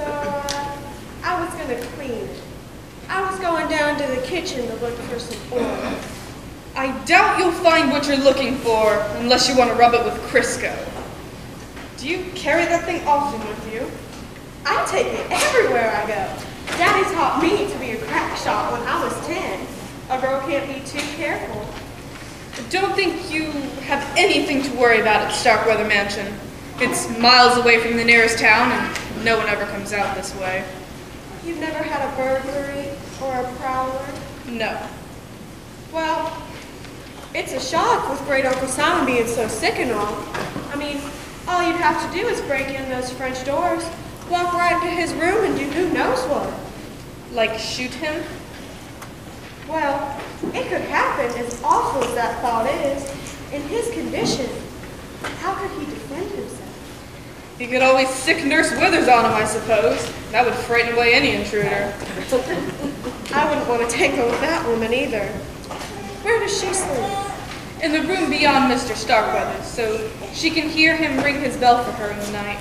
I was gonna clean it. I was going down to the kitchen to look for some oil. I doubt you'll find what you're looking for unless you want to rub it with Crisco. Do you carry that thing often with you? I take it everywhere I go. Daddy taught me to be a crack shot when I was 10. A girl can't be too careful. I don't think you have anything to worry about at Starkweather Mansion. It's miles away from the nearest town, and no one ever comes out this way. You've never had a burglary or a prowler? No. Well, it's a shock with Great Uncle Simon being so sick and all. I mean, all you'd have to do is break in those French doors, walk right into his room and do who knows what. Like shoot him? Well, it could happen, as awful as that thought is. In his condition, how could he defend himself? He could always sick Nurse Withers on him, I suppose. That would frighten away any intruder. I wouldn't want to tangle with that woman either. Where does she sleep? In the room beyond Mr. Starkweather's, so she can hear him ring his bell for her in the night.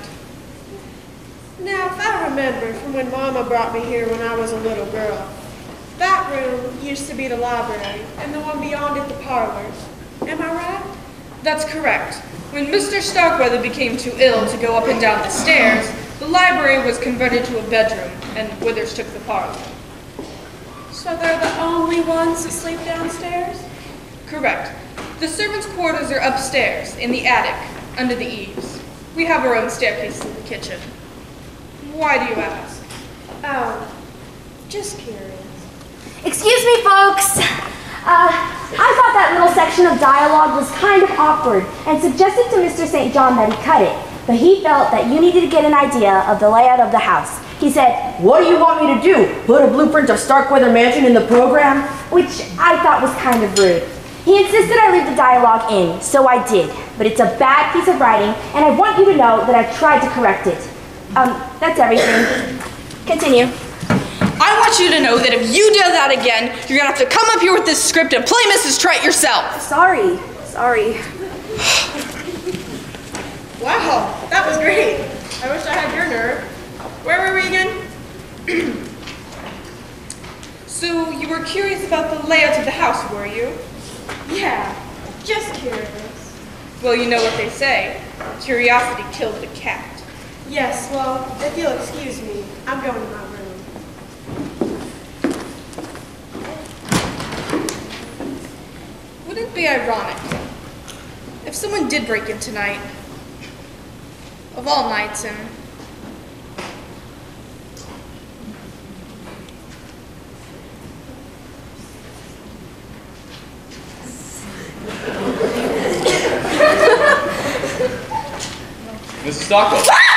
Now, if I remember from when Mama brought me here when I was a little girl, that room used to be the library, and the one beyond it the parlors. Am I right? That's correct. When Mr. Starkweather became too ill to go up and down the stairs, the library was converted to a bedroom, and Withers took the parlor. So they're the only ones that sleep downstairs? Correct. The servants' quarters are upstairs, in the attic, under the eaves. We have our own staircase to the kitchen. Why do you ask? Oh, just curious. Excuse me, folks. I thought that little section of dialogue was kind of awkward and suggested to Mr. St. John that he cut it, but he felt that you needed to get an idea of the layout of the house. He said, "What do you want me to do? Put a blueprint of Starkweather Mansion in the program?" Which I thought was kind of rude. He insisted I leave the dialogue in, so I did. But it's a bad piece of writing, and I want you to know that I tried to correct it. That's everything. Continue. I want you to know that if you do that again, you're gonna have to come up here with this script and play Mrs. Trent yourself. Sorry. Wow, that was great. I wish I had your nerve. Where were we again? So you were curious about the layout of the house, were you? Yeah, just curious. Well, you know what they say. Curiosity killed the cat. Yes, well, if you'll excuse me, I'm going to my room. Wouldn't it be ironic if someone did break in tonight, of all nights, and Mrs. Stockwell.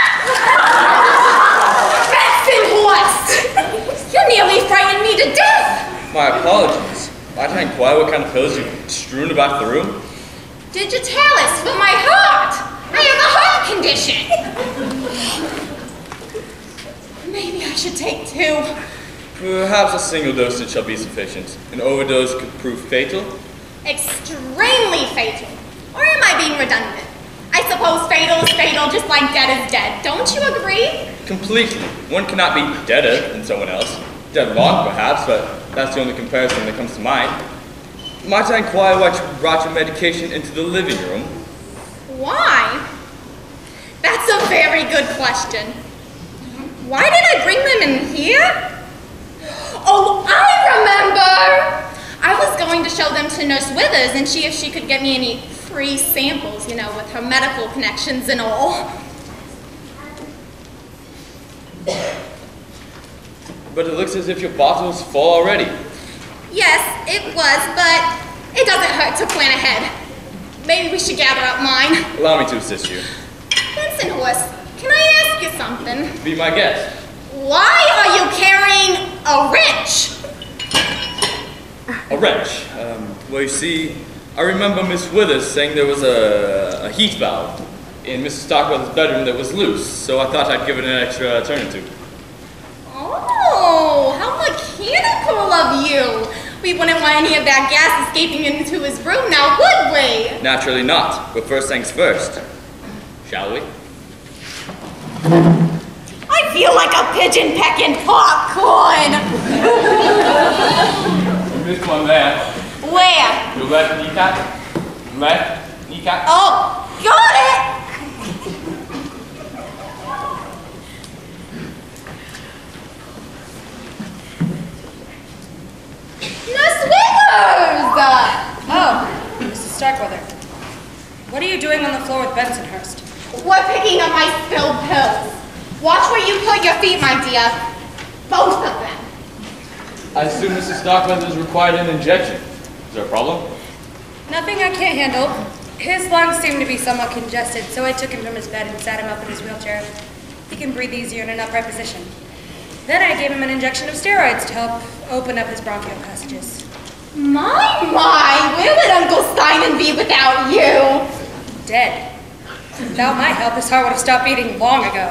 Benson Horst! You nearly frightened me to death! My apologies. Might I inquire what kind of pills you've strewn about the room? Digitalis for my heart! I have a heart condition! Maybe I should take 2. Perhaps a single dosage shall be sufficient. An overdose could prove fatal. Extremely fatal. Or am I being redundant? I suppose fatal is fatal, just like dead is dead. Don't you agree? Completely. One cannot be deader than someone else. Dead wrong, perhaps, but that's the only comparison that comes to mind. Might I inquire why you brought your medication into the living room? Why? That's a very good question. Why did I bring them in here? Oh, I remember! I was going to show them to Nurse Withers and see if she could get me any free samples, with her medical connections and all. But it looks as if your bottle's full already. Yes, it was, but it doesn't hurt to plan ahead. Maybe we should gather up mine. Allow me to assist you. Benson Horst, can I ask you something? Be my guest. Why are you carrying a wrench? A wrench. Well, you see, I remember Miss Withers saying there was a heat valve in Mrs. Stockwell's bedroom that was loose, so I thought I'd give it an extra turn or two. Oh, how mechanical of you. We wouldn't want any of that gas escaping into his room now, would we? Naturally not, but first things first. Shall we? I feel like a pigeon pecking popcorn. You missed one there. Where? Your left kneecap. Left kneecap. Oh, got it! Miss Withers! Oh, Mrs. Starkweather. What are you doing on the floor with Bensonhurst? We're picking up my spilled pills. Watch where you put your feet, my dear. Both of them. I assume Mrs. Starkweather has required an injection. Is there a problem? Nothing I can't handle. His lungs seem to be somewhat congested, so I took him from his bed and sat him up in his wheelchair. He can breathe easier in an upright position. Then I gave him an injection of steroids to help open up his bronchial passages. My, where would Uncle Simon be without you? Dead. Without my help, his heart would have stopped beating long ago.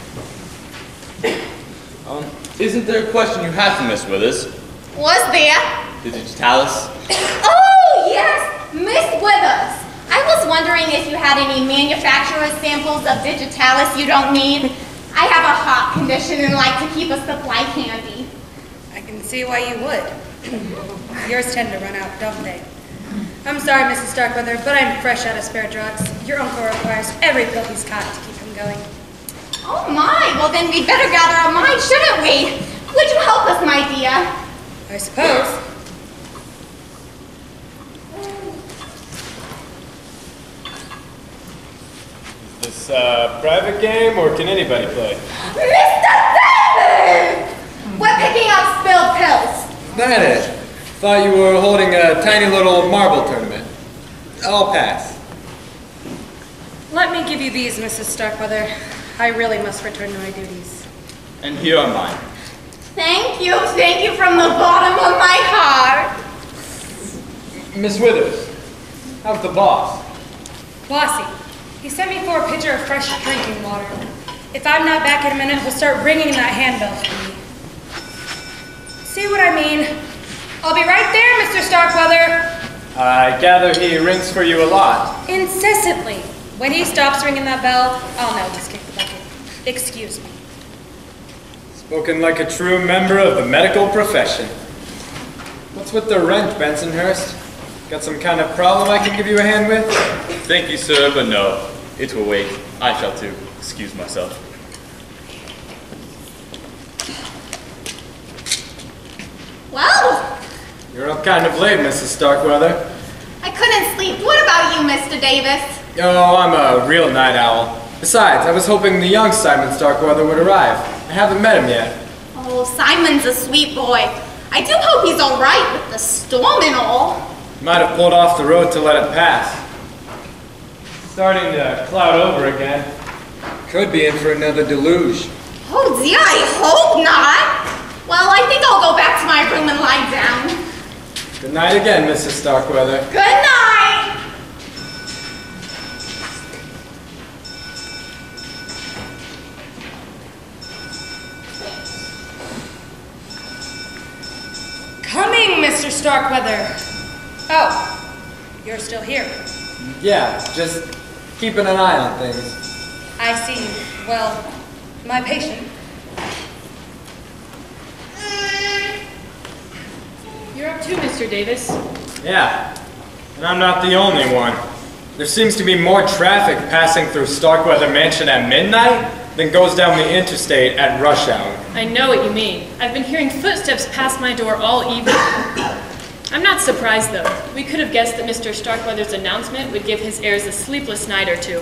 Isn't there a question you had for Miss Withers? Was there? The digitalis? Oh, yes, Miss Withers. I was wondering if you had any manufacturer's samples of digitalis you don't need. I have a heart condition and like to keep a supply handy. I can see why you would. Yours tend to run out, don't they? I'm sorry, Mrs. Starkweather, but I'm fresh out of spare drugs. Your uncle requires every pill he's got to keep him going. Oh my, well then we'd better gather our minds, shouldn't we? Would you help us, my dear? I suppose. Is this this a private game, or can anybody play? Mr. Davis! We're picking up spilled pills. That it. Thought you were holding a tiny little marble tournament. I'll pass. Let me give you these, Mrs. Starkweather. I really must return to my duties. And here are mine. Thank you from the bottom of my heart. Miss Withers, how's the boss? Bossy, he sent me for a pitcher of fresh drinking water. If I'm not back in a minute, he'll start ringing that handbell for me. See what I mean? I'll be right there, Mr. Starkweather. I gather he rings for you a lot. Incessantly. When he stops ringing that bell, I'll know he's kicked the bucket. Excuse me. Spoken like a true member of the medical profession. What's with the rent, Bensonhurst? Got some kind of problem I can give you a hand with? Thank you, sir, but no. It will wait. I shall too. Excuse myself. Well, You're up kind of late, Mrs. Starkweather. I couldn't sleep. What about you, Mr. Davis? Oh, I'm a real night owl. Besides, I was hoping the young Simon Starkweather would arrive. I haven't met him yet. Oh, Simon's a sweet boy. I do hope he's all right with the storm and all. Might have pulled off the road to let it pass. Starting to cloud over again. Could be in for another deluge. Oh dear, I hope not. Well, I think I'll go back to my room and lie down. Good night again, Mrs. Starkweather. Good night. Coming, Mr. Starkweather. Oh, you're still here. Yeah, just keeping an eye on things. I see. Well, my patient. You're up too, Mr. Davis. Yeah, and I'm not the only one. There seems to be more traffic passing through Starkweather Mansion at midnight than goes down the interstate at rush hour. I know what you mean. I've been hearing footsteps past my door all evening. I'm not surprised, though. We could have guessed that Mr. Starkweather's announcement would give his heirs a sleepless night or two.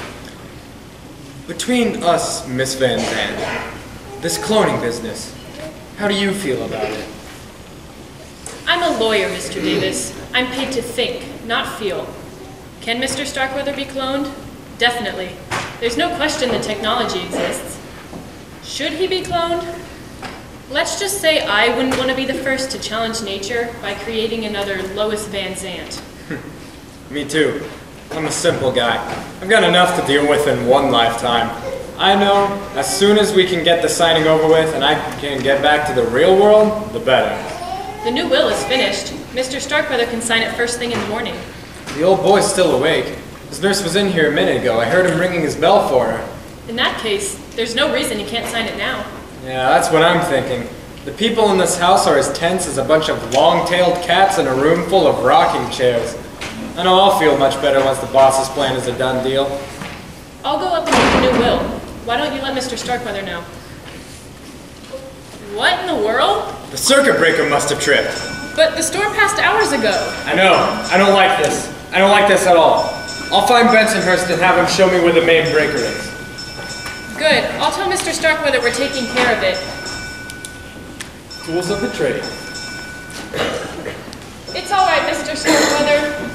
Between us, Miss Van Zandt, this cloning business, how do you feel about it? I'm a lawyer, Mr. Davis. I'm paid to think, not feel. Can Mr. Starkweather be cloned? Definitely. There's no question the technology exists. Should he be cloned? Let's just say I wouldn't want to be the first to challenge nature by creating another Lois Van Zandt. Me too. I'm a simple guy. I've got enough to deal with in one lifetime. I know, as soon as we can get the signing over with and I can get back to the real world, the better. The new will is finished. Mr. Starkweather can sign it first thing in the morning. The old boy's still awake. His nurse was in here a minute ago. I heard him ringing his bell for her. In that case, there's no reason he can't sign it now. Yeah, that's what I'm thinking. The people in this house are as tense as a bunch of long-tailed cats in a room full of rocking chairs. I know I'll feel much better once the boss's plan is a done deal. I'll go up and get the new will. Why don't you let Mr. Starkweather know? What in the world? The circuit breaker must have tripped. But the storm passed hours ago. I know. I don't like this. I don't like this at all. I'll find Bensonhurst and have him show me where the main breaker is. Good. I'll tell Mr. Starkweather we're taking care of it. Tools of the trade. It's all right, Mr. Starkweather.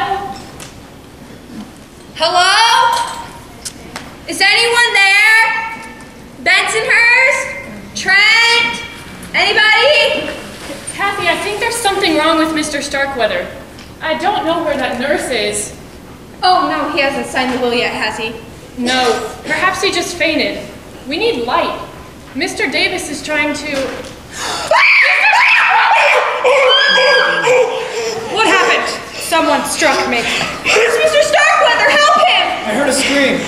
Hello? Is anyone there? Bensonhurst? Trent? Anybody? Kathy, I think there's something wrong with Mr. Starkweather. I don't know where that nurse is. Oh, no, he hasn't signed the will yet, has he? No, perhaps he just fainted. We need light. Mr. Davis is trying to... What happened? Someone struck me. It's Mr. Starkweather! Help him! I heard a scream.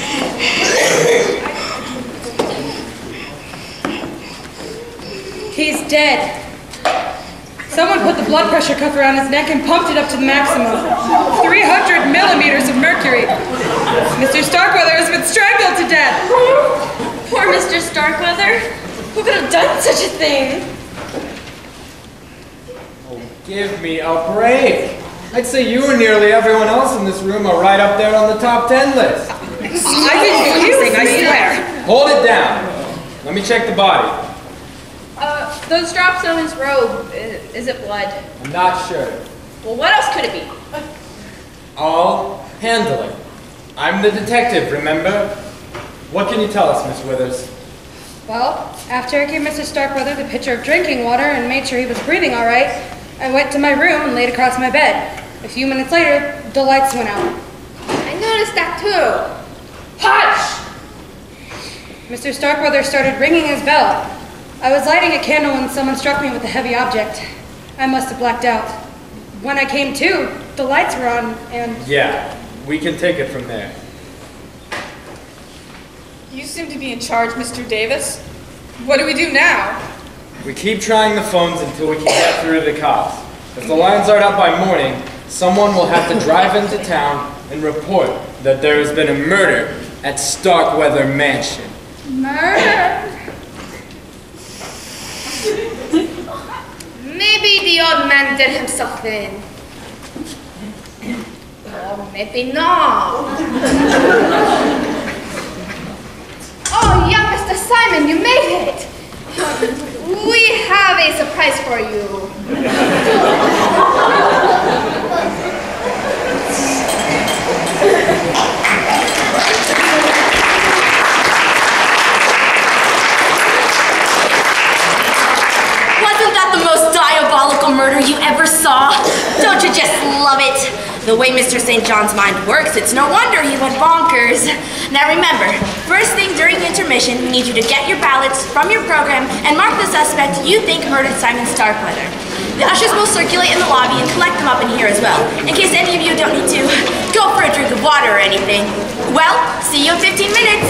He's dead. Someone put the blood pressure cuff around his neck and pumped it up to the maximum. 300 millimeters of mercury. Mr. Starkweather has been strangled to death. Poor Mr. Starkweather. Who could have done such a thing? Oh, give me a break. I'd say you and nearly everyone else in this room are right up there on the top 10 list. I've been confusing, I swear. Hold it down. Let me check the body. Those drops on his robe, is it blood? I'm not sure. Well, what else could it be? I'll handle it. I'm the detective, remember? What can you tell us, Miss Withers? Well, after I gave Mr. Starkweather the pitcher of drinking water and made sure he was breathing all right, I went to my room and laid across my bed. A few minutes later, the lights went out. I noticed that too. Hush! Mr. Starkweather started ringing his bell. I was lighting a candle when someone struck me with a heavy object. I must have blacked out. When I came to, the lights were on and... Yeah, we can take it from there. You seem to be in charge, Mr. Davis. What do we do now? We keep trying the phones until we can get through to the cops. If the lines aren't up by morning, someone will have to drive into town and report that there has been a murder at Starkweather Mansion. Murder! Maybe the old man did himself in. Or maybe not. Oh, yeah, Mr. Simon, you made it. We have a surprise for you. Wasn't that the most diabolical murder you ever saw? Don't you just love it? The way Mr. St. John's mind works, it's no wonder he went bonkers. Now remember, first thing during intermission, we need you to get your ballots from your program and mark the suspect you think murdered Simon Starkweather. The ushers will circulate in the lobby and collect them up in here as well, in case any of you don't need to go for a drink of water or anything. Well, see you in 15 minutes.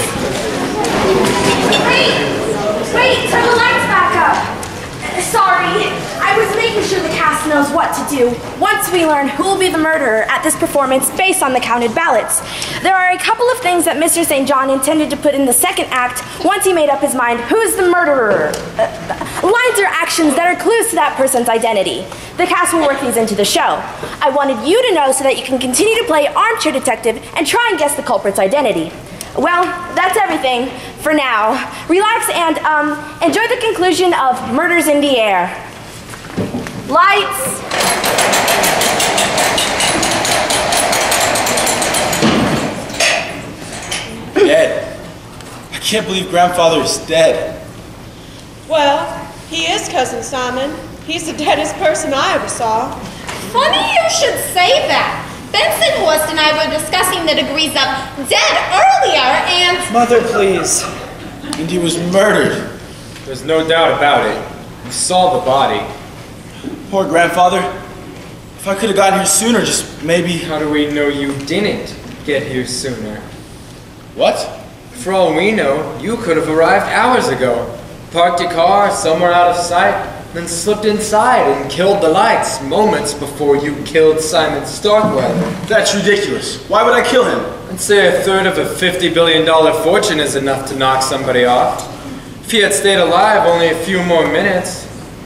Wait, turn the lights back up. Sorry, I was making sure the cast knows what to do once we learn who will be the murderer at this performance based on the counted ballots. There are a couple of things that Mr. St. John intended to put in the second act once he made up his mind who's the murderer. Lines or actions that are clues to that person's identity. The cast will work these into the show. I wanted you to know so that you can continue to play armchair detective and try and guess the culprit's identity. Well, that's everything for now. Relax and enjoy the conclusion of Murders in the Air. Lights. Dead. I can't believe Grandfather is dead. Well, he is Cousin Simon. He's the deadest person I ever saw. Funny you should say that. Benson West and I were discussing the degrees of dead earlier, and... Mother, please. And he was murdered. There's no doubt about it. You saw the body. Poor Grandfather. If I could have gotten here sooner, just maybe... How do we know you didn't get here sooner? What? For all we know, you could have arrived hours ago. Parked your car somewhere out of sight, then slipped inside and killed the lights moments before you killed Simon Starkweather. That's ridiculous. Why would I kill him? I'd say a third of a $50 billion fortune is enough to knock somebody off. If he had stayed alive only a few more minutes,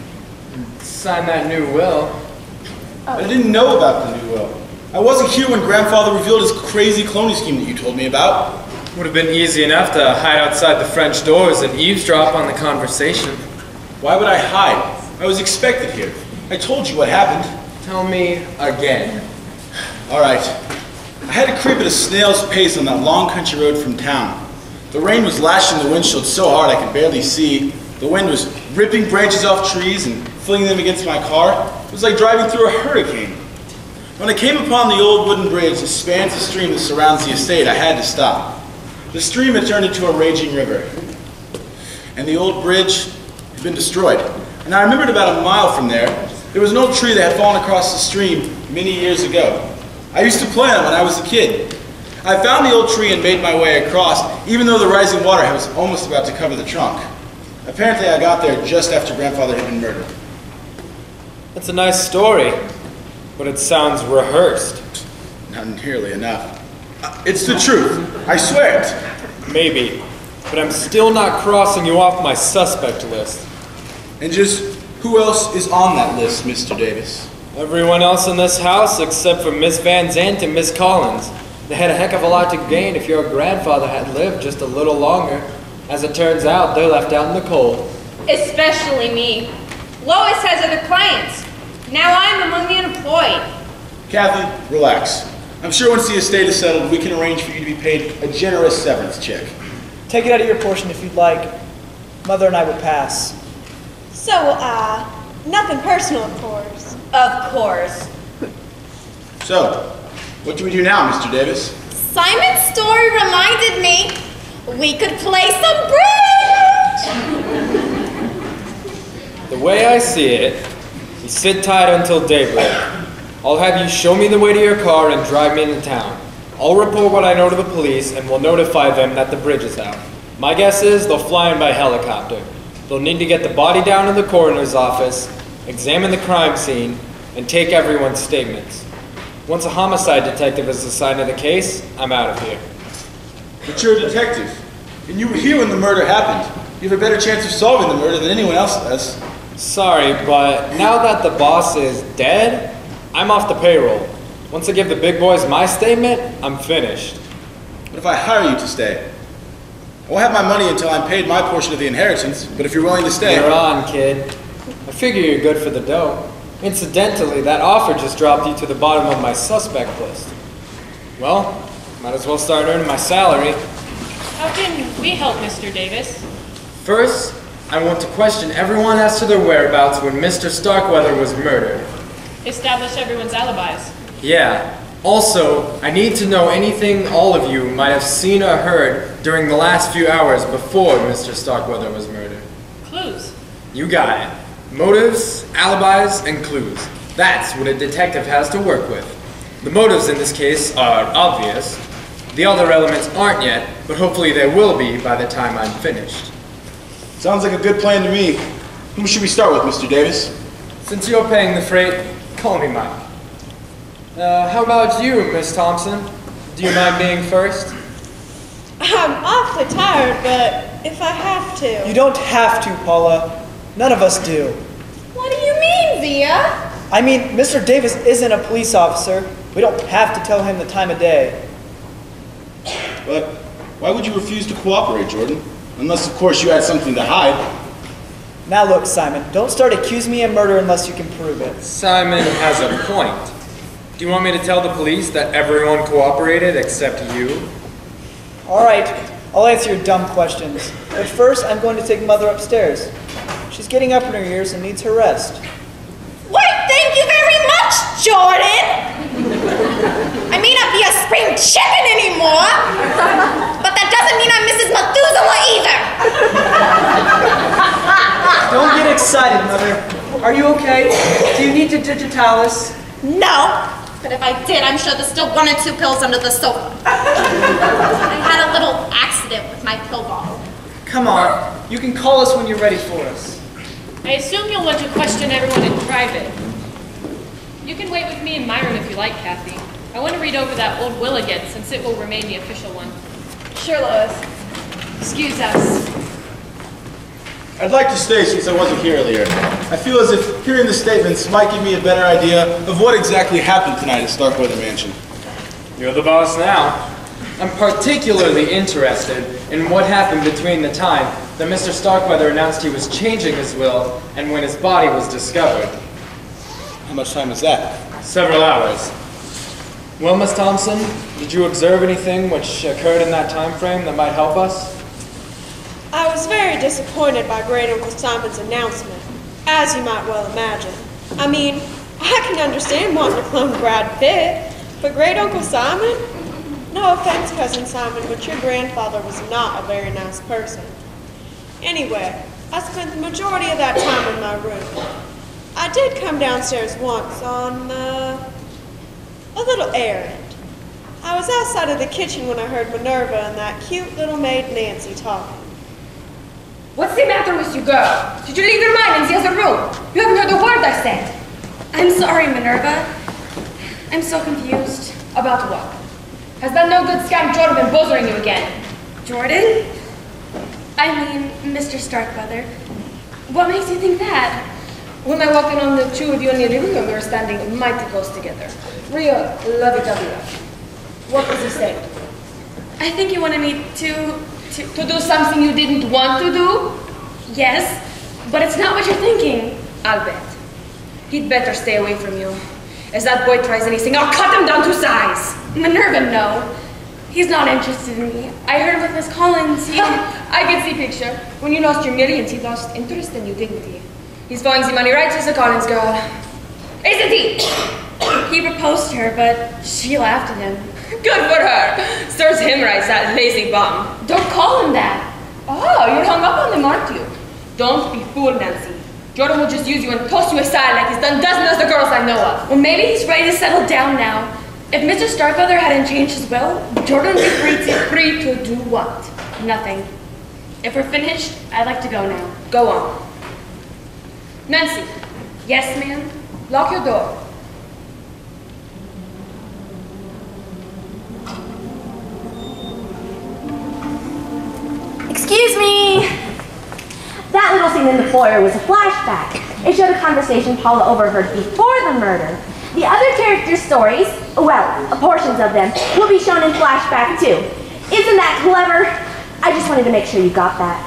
sign that new will. I didn't know about the new will. I wasn't here when Grandfather revealed his crazy cloning scheme that you told me about. Would have been easy enough to hide outside the French doors and eavesdrop on the conversation. Why would I hide? I was expected here. I told you what happened. Tell me again. All right. I had to creep at a snail's pace on that long country road from town. The rain was lashing the windshield so hard I could barely see. The wind was ripping branches off trees and flinging them against my car. It was like driving through a hurricane. When I came upon the old wooden bridge that spans the stream that surrounds the estate, I had to stop. The stream had turned into a raging river, and the old bridge had been destroyed. And I remembered about a mile from there was an old tree that had fallen across the stream many years ago. I used to play on it when I was a kid. I found the old tree and made my way across, even though the rising water was almost about to cover the trunk. Apparently I got there just after Grandfather had been murdered. That's a nice story, but it sounds rehearsed. Not nearly enough. It's the truth. I swear it. Maybe, but I'm still not crossing you off my suspect list. And just who else is on that list, Mr. Davis? Everyone else in this house except for Miss Van Zandt and Miss Collins. They had a heck of a lot to gain if your grandfather had lived just a little longer. As it turns out, they're left out in the cold. Especially me. Lois has other clients. Now I'm among the unemployed. Kathy, relax. I'm sure once the estate is settled, we can arrange for you to be paid a generous severance check. Take it out of your portion if you'd like. Mother and I would pass. So, nothing personal, of course. Of course. So, what do we do now, Mr. Davis? Simon's story reminded me we could play some bridge! The way I see it, you sit tight until daybreak. I'll have you show me the way to your car and drive me into town. I'll report what I know to the police and we'll notify them that the bridge is out. My guess is they'll fly in by helicopter. They'll need to get the body down to the coroner's office, examine the crime scene, and take everyone's statements. Once a homicide detective is assigned to the case, I'm out of here. But you're a detective, and you were here when the murder happened. You have a better chance of solving the murder than anyone else does. Sorry, but now that the boss is dead, I'm off the payroll. Once I give the big boys my statement, I'm finished. But if I hire you to stay? I won't have my money until I'm paid my portion of the inheritance, but if you're willing to stay... You're on, kid. I figure you're good for the dough. Incidentally, that offer just dropped you to the bottom of my suspect list. Well, might as well start earning my salary. How can we help, Mr. Davis? First, I want to question everyone as to their whereabouts when Mr. Starkweather was murdered. Establish everyone's alibis. Yeah. Also, I need to know anything all of you might have seen or heard during the last few hours before Mr. Starkweather was murdered. Clues. You got it. Motives, alibis, and clues. That's what a detective has to work with. The motives in this case are obvious. The other elements aren't yet, but hopefully they will be by the time I'm finished. Sounds like a good plan to me. Who should we start with, Mr. Davis? Since you're paying the freight, call me Mike. How about you, Miss Thompson? Do you mind being first? I'm awfully tired, but if I have to... You don't have to, Paula. None of us do. What do you mean, Via? I mean, Mr. Davis isn't a police officer. We don't have to tell him the time of day. But why would you refuse to cooperate, Jordan? Unless, of course, you had something to hide. Now look, Simon, don't start accusing me of murder unless you can prove it. Simon has a point. Do you want me to tell the police that everyone cooperated except you? All right, I'll answer your dumb questions. But first, I'm going to take Mother upstairs. She's getting up in her years and needs her rest. Why, thank you very much, Jordan! I may not be a spring chicken anymore, but that doesn't mean I'm Mrs. Methuselah either! Don't get excited, Mother. Are you okay? Do you need to digitalis? No, but if I did, I'm sure there's still 1 or 2 pills under the sofa. I had a little accident with my pill bottle. Come on, you can call us when you're ready for us. I assume you'll want to question everyone in private. You can wait with me in my room if you like, Kathy. I want to read over that old will again, since it will remain the official one. Sure, Lois. Excuse us. I'd like to stay since I wasn't here earlier. I feel as if hearing the statements might give me a better idea of what exactly happened tonight at Starkweather Mansion. You're the boss now. I'm particularly interested in what happened between the time that Mr. Starkweather announced he was changing his will and when his body was discovered. How much time was that? Several hours. Well, Miss Thompson, did you observe anything which occurred in that time frame that might help us? I was very disappointed by Great Uncle Simon's announcement, as you might well imagine. I mean, I can understand wanting to clone Brad Pitt, but Great Uncle Simon? No offense, Cousin Simon, but your grandfather was not a very nice person. Anyway, I spent the majority of that time in my room. I did come downstairs once on a little errand. I was outside of the kitchen when I heard Minerva and that cute little maid Nancy talking. What's the matter with you, girl? Did you leave your mind in the other room? You haven't heard a word I said. I'm sorry, Minerva. I'm so confused. About what? Has that no good scam Jordan been bothering you again? Jordan? I mean, Mr. Starkweather. What makes you think that? When I walked in on the two of you in the living room, we were standing mighty close together. Real lovey-dovey. What was he saying? I think he wanted me to do something you didn't want to do? Yes, but it's not what you're thinking. I'll bet. He'd better stay away from you. As that boy tries anything, I'll cut him down to size. Minerva, no. He's not interested in me. I heard with Miss Collins, I can see picture. When you lost your millions, he lost interest in you, didn't he? He's throwing the money right to the Collins girl. Isn't he? He proposed to her, but she laughed at him. Good for her. Serves him right, that lazy bum. Don't call him that. Oh, you're hung up on him, aren't you? Don't be fooled, Nancy. Jordan will just use you and toss you aside like he's done dozens of the girls I know of. Well, maybe he's ready to settle down now. If Mr. Starkweather hadn't changed his will, Jordan would be free to do what? Nothing. If we're finished, I'd like to go now. Go on. Nancy. Yes, ma'am? Lock your door. Excuse me! That little scene in the foyer was a flashback. It showed a conversation Paula overheard before the murder. The other characters' stories, well, portions of them, will be shown in flashback too. Isn't that clever? I just wanted to make sure you got that.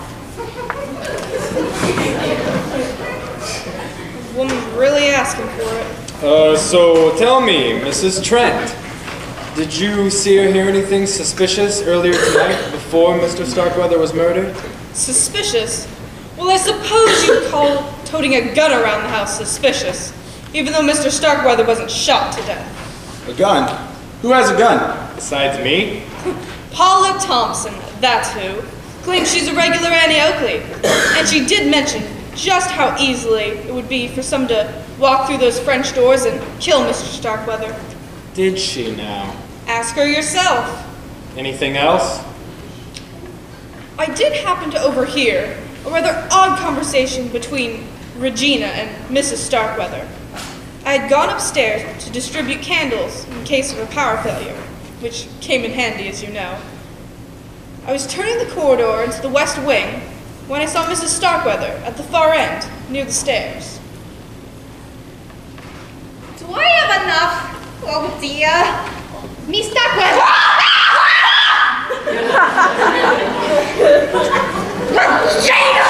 Woman's really asking for it. So tell me, Mrs. Trent, did you see or hear anything suspicious earlier tonight before Mr. Starkweather was murdered? Suspicious? Well, I suppose you'd call toting a gun around the house suspicious, even though Mr. Starkweather wasn't shot to death. A gun? Who has a gun? Besides me? Paula Thompson, that's who, claims she's a regular Annie Oakley. And she did mention just how easily it would be for some to walk through those French doors and kill Mr. Starkweather. Did she now? Ask her yourself. Anything else? I did happen to overhear a rather odd conversation between Regina and Mrs. Starkweather. I had gone upstairs to distribute candles in case of a power failure, which came in handy, as you know. I was turning the corridor into the west wing when I saw Mrs. Starkweather at the far end, near the stairs. Do I have enough? Oh dear. Miss Starkweather. Regina!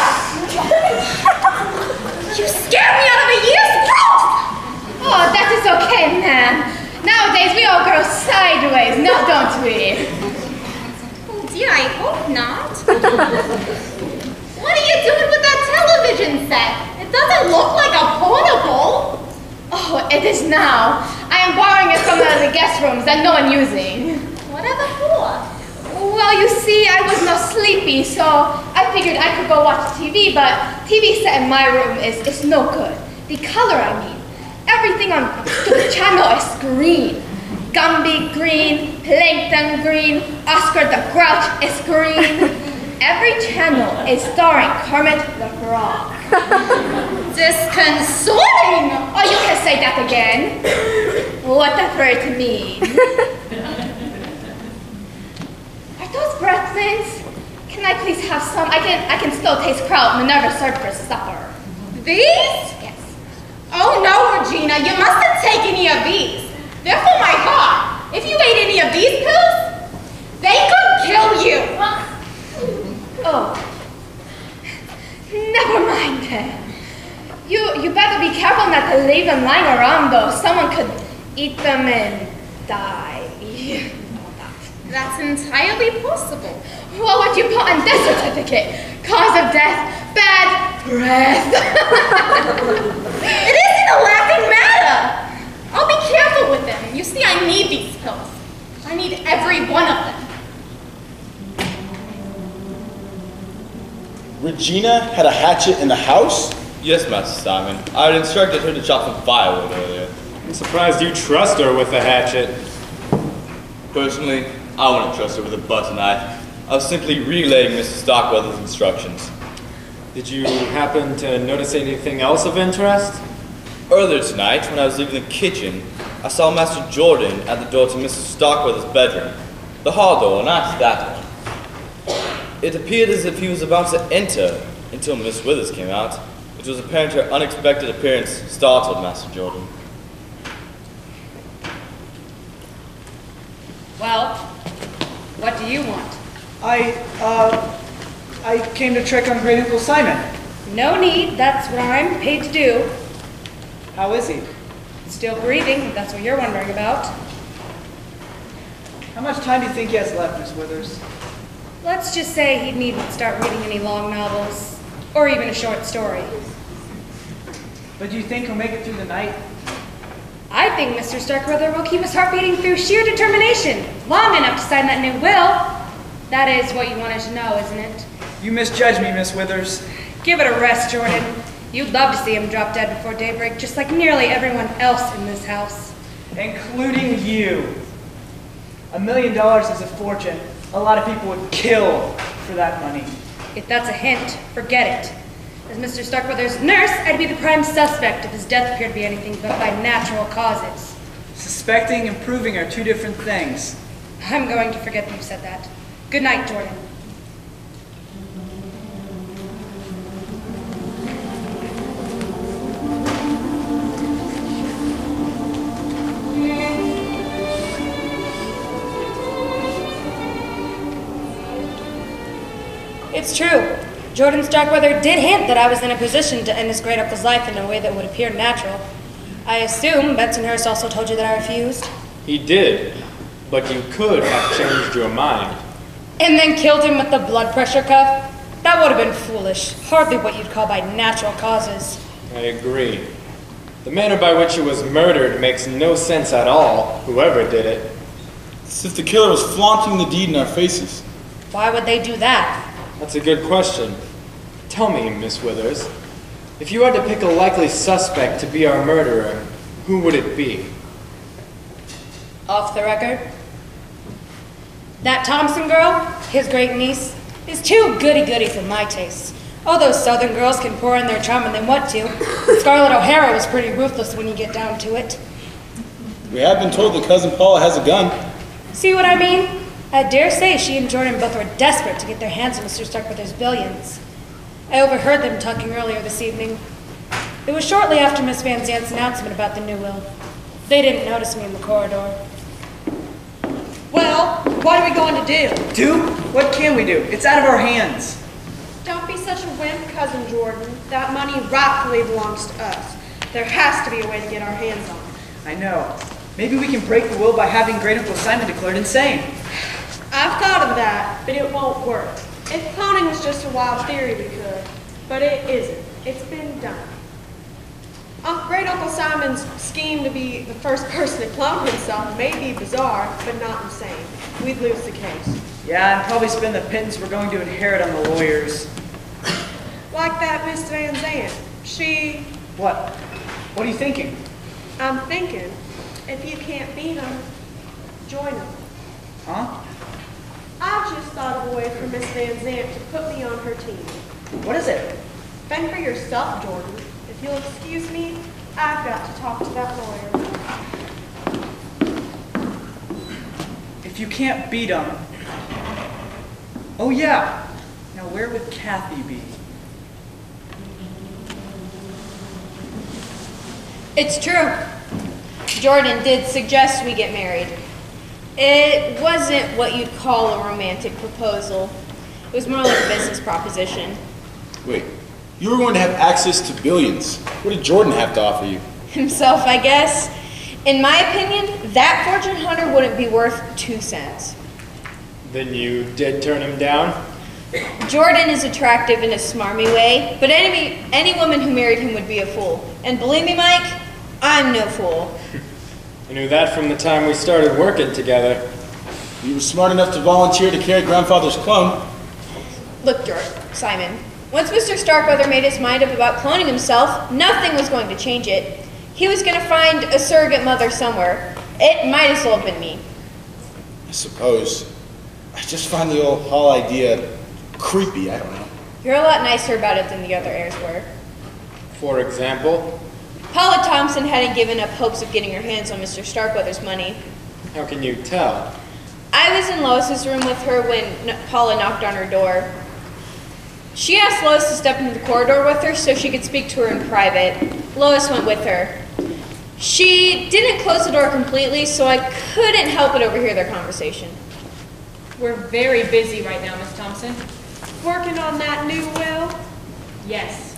You scared me out of a year's growth! Oh, that is okay, ma'am. Nowadays we all grow sideways, now don't we? Oh dear, I hope not. What are you doing with that television set? It doesn't look like a portable. Oh, it is now. I am borrowing it from the guest rooms that no one using. Whatever for? Well, you see, I was not sleepy, so I figured I could go watch TV, but TV set in my room is no good. The color, I mean. Everything on the channel is green. Gumby green, Plankton green, Oscar the Grouch is green. Every channel is starring Kermit the Frog. Disconcerting! Oh, you can say that again. Whatever it means. Are those breath mints? Can I please have some? I can still taste kraut Minerva served for supper. These? Yes. Oh no, Regina, you mustn't take any of these. They're for my heart. If you ate any of these pills, they could kill you. Oh. Never mind then. You better be careful not to leave them lying around though. Someone could eat them and die. That's entirely possible. What would you put on this certificate? Cause of death, bad breath. It isn't a laughing matter. I'll be careful with them. You see, I need these pills. I need every one of them. Regina had a hatchet in the house? Yes, Master Simon. I had instructed her to chop some firewood earlier. I'm surprised you trust her with a hatchet. Personally, I wouldn't trust her with a butter knife. I was simply relaying Mrs. Starkweather's instructions. Did you happen to notice anything else of interest? Earlier tonight, when I was leaving the kitchen, I saw Master Jordan at the door to Mrs. Starkweather's bedroom. The hall door, not that one. It appeared as if he was about to enter until Miss Withers came out. It was apparent her unexpected appearance startled Master Jordan. Well, do you want? I came to check on Great Uncle Simon. No need, that's what I'm paid to do. How is he? Still breathing, if that's what you're wondering about. How much time do you think he has left, Miss Withers? Let's just say he needn't start reading any long novels, or even a short story. But do you think he'll make it through the night? I think Mr. Starkweather will keep his heart beating through sheer determination, long enough to sign that new will. That is what you wanted to know, isn't it? You misjudged me, Miss Withers. Give it a rest, Jordan. You'd love to see him drop dead before daybreak, just like nearly everyone else in this house. Including you. $1 million is a fortune. A lot of people would kill for that money. If that's a hint, forget it. As Mr. Starkweather's nurse, I'd be the prime suspect if his death appeared to be anything but by natural causes. Suspecting and proving are two different things. I'm going to forget that you said that. Good night, Jordan. It's true. Jordan Starkweather did hint that I was in a position to end his great uncle's life in a way that would appear natural. I assume Bensonhurst also told you that I refused? He did, but you could have changed your mind. And then killed him with the blood pressure cuff? That would have been foolish. Hardly what you'd call by natural causes. I agree. The manner by which he was murdered makes no sense at all, whoever did it. As if the killer was flaunting the deed in our faces. Why would they do that? That's a good question. Tell me, Miss Withers, if you had to pick a likely suspect to be our murderer, who would it be? Off the record? That Thompson girl, his great niece, is too goody-goody for my taste. All those southern girls can pour in their charm and then what to? Scarlett O'Hara was pretty ruthless when you get down to it. We have been told that Cousin Paula has a gun. See what I mean? I dare say she and Jordan both were desperate to get their hands on Mr. Starkweather's billions. I overheard them talking earlier this evening. It was shortly after Miss Van Zant's announcement about the new will. They didn't notice me in the corridor. Well, what are we going to do? Do? What can we do? It's out of our hands. Don't be such a wimp, Cousin Jordan. That money rightfully belongs to us. There has to be a way to get our hands on it. I know. Maybe we can break the will by having Great Uncle Simon declared insane. I've thought of that, but it won't work. If cloning was just a wild theory, we could. But it isn't. It's been done. Great Uncle Simon's scheme to be the first person to clone himself may be bizarre, but not insane. We'd lose the case. Yeah, and probably spend the pittance we're going to inherit on the lawyers. Like that Miss Van Zant. She... What? What are you thinking? I'm thinking, if you can't beat them, join them. Huh? I've just thought of a way for Miss Van Zant to put me on her team. What is it? Fend for yourself, Jordan. If you'll excuse me, I've got to talk to that lawyer. If you can't beat them... Oh yeah! Now where would Kathy be? It's true. Jordan did suggest we get married. It wasn't what you'd call a romantic proposal. It was more like a business proposition. Wait, you were going to have access to billions. What did Jordan have to offer you? Himself, I guess. In my opinion, that fortune hunter wouldn't be worth 2 cents. Then you did turn him down? Jordan is attractive in a smarmy way, but any woman who married him would be a fool. And believe me, Mike, I'm no fool. I knew that from the time we started working together. You were smart enough to volunteer to carry Grandfather's clone. Look, Simon, once Mr. Starkweather made his mind up about cloning himself, nothing was going to change it. He was going to find a surrogate mother somewhere. It might as well have been me. I suppose. I just find the whole idea creepy, I don't know. You're a lot nicer about it than the other heirs were. For example? Paula Thompson hadn't given up hopes of getting her hands on Mr. Starkweather's money. How can you tell? I was in Lois's room with her when Paula knocked on her door. She asked Lois to step into the corridor with her so she could speak to her in private. Lois went with her. She didn't close the door completely, so I couldn't help but overhear their conversation. We're very busy right now, Miss Thompson. Working on that new will? Yes.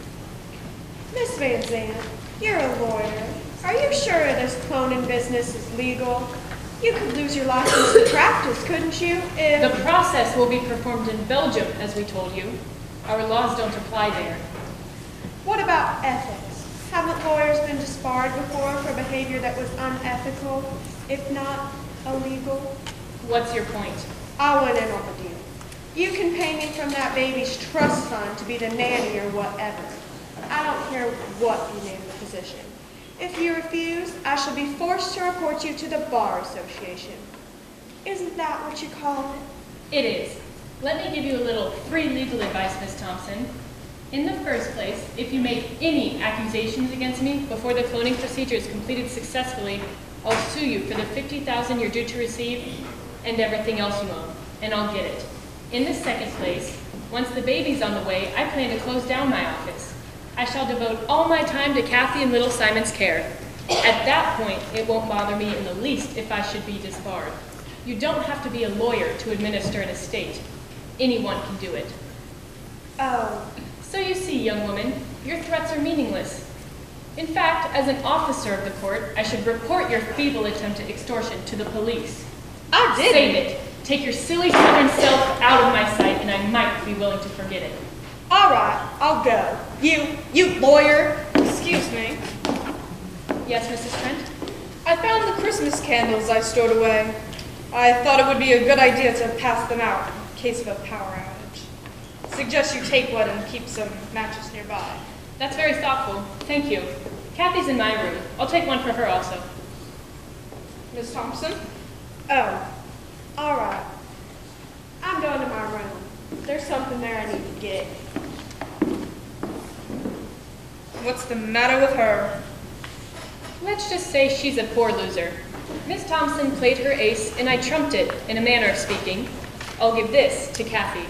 Miss Van Zandt, you're a lawyer. Are you sure this cloning business is legal? You could lose your license to practice, couldn't you, if... The process will be performed in Belgium, as we told you. Our laws don't apply there. What about ethics? Haven't lawyers been disbarred before for behavior that was unethical, if not illegal? What's your point? I went in on the deal. You can pay me from that baby's trust fund to be the nanny or whatever. I don't care what you name the position. If you refuse, I shall be forced to report you to the Bar Association. Isn't that what you call it? It is. Let me give you a little free legal advice, Miss Thompson. In the first place, if you make any accusations against me before the cloning procedure is completed successfully, I'll sue you for the $50,000 you're due to receive and everything else you own, and I'll get it. In the second place, once the baby's on the way, I plan to close down my office. I shall devote all my time to Kathy and little Simon's care. At that point, it won't bother me in the least if I should be disbarred. You don't have to be a lawyer to administer an estate. Anyone can do it. Oh. So you see, young woman, your threats are meaningless. In fact, as an officer of the court, I should report your feeble attempt at extortion to the police. I did. Save it. Take your silly southern self out of my sight, and I might be willing to forget it. All right, I'll go. You lawyer. Excuse me. Yes, Mrs. Trent? I found the Christmas candles I stored away. I thought it would be a good idea to pass them out in case of a power outage. Suggest you take one and keep some matches nearby. That's very thoughtful. Thank you. Kathy's in my room. I'll take one for her also. Miss Thompson? Oh, all right. I'm going to my room. There's something there I need to get. What's the matter with her? Let's just say she's a poor loser. Miss Thompson played her ace, and I trumped it, in a manner of speaking. I'll give this to Kathy.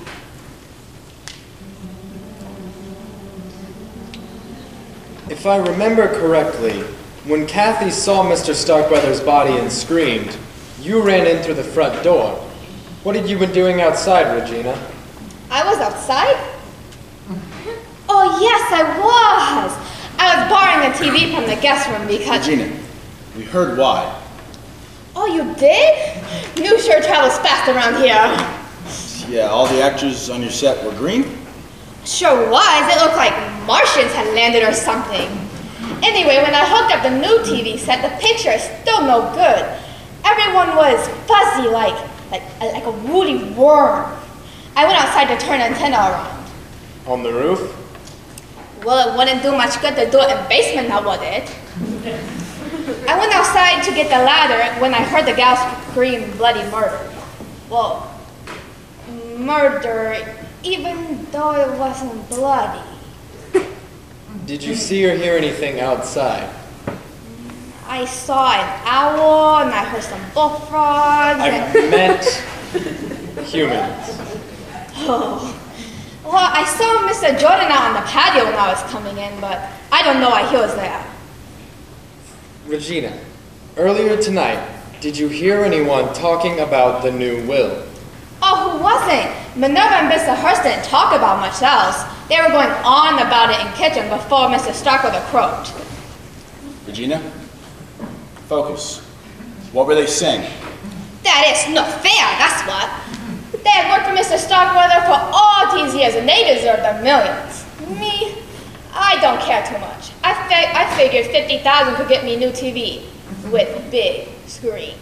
If I remember correctly, when Kathy saw Mr. Starkweather's body and screamed, you ran in through the front door. What had you been doing outside, Regina? I was outside? Oh, yes, I was. I was borrowing the TV from the guest room because... Regina, we heard why. Oh, you did? News sure travels fast around here. Yeah, all the actors on your set were green? Sure was. It looked like Martians had landed or something. Anyway, when I hooked up the new TV set, the picture is still no good. Everyone was fuzzy, like a woolly worm. I went outside to turn the antenna around. On the roof? Well, it wouldn't do much good to do it in the basement now, would it? I went outside to get the ladder when I heard the gal scream bloody murder. Well, murder, even though it wasn't bloody. Did you see or hear anything outside? I saw an owl and I heard some bullfrogs. I meant humans. Oh. Well, I saw Mr. Jordan out on the patio when I was coming in, but I don't know why he was there. Regina, earlier tonight, did you hear anyone talking about the new will? Oh, who wasn't? Minerva and Mr. Hurst didn't talk about much else. They were going on about it in kitchen before Mr. Starkweather croaked. Regina, focus. What were they saying? That is not fair, that's what. They had worked for Mr. Starkweather for all these years and they deserve their millions. Me, I don't care too much. I figured 50,000 could get me a new TV with big screen.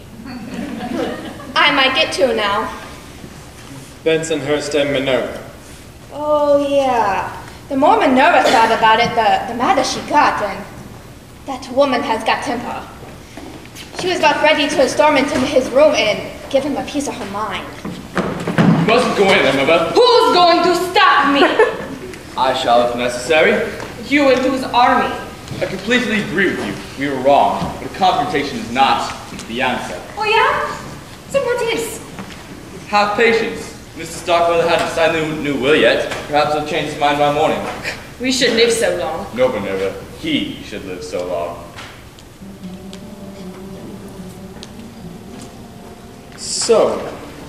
I might get two now. Bensonhurst and Minerva. Oh yeah. The more Minerva thought about it, the madder she got, and that woman has got temper. She was about ready to storm into his room and give him a piece of her mind. You mustn't go in there, Minerva. Who's going to stop me? I shall if necessary. You and whose army? I completely agree with you. We were wrong, but a confrontation is not the answer. Oh yeah? So what is? Have patience. Mr. Starkweather hasn't signed the new will yet. Perhaps he'll change his mind by morning. We should live so long. No, Minerva. He should live so long. So,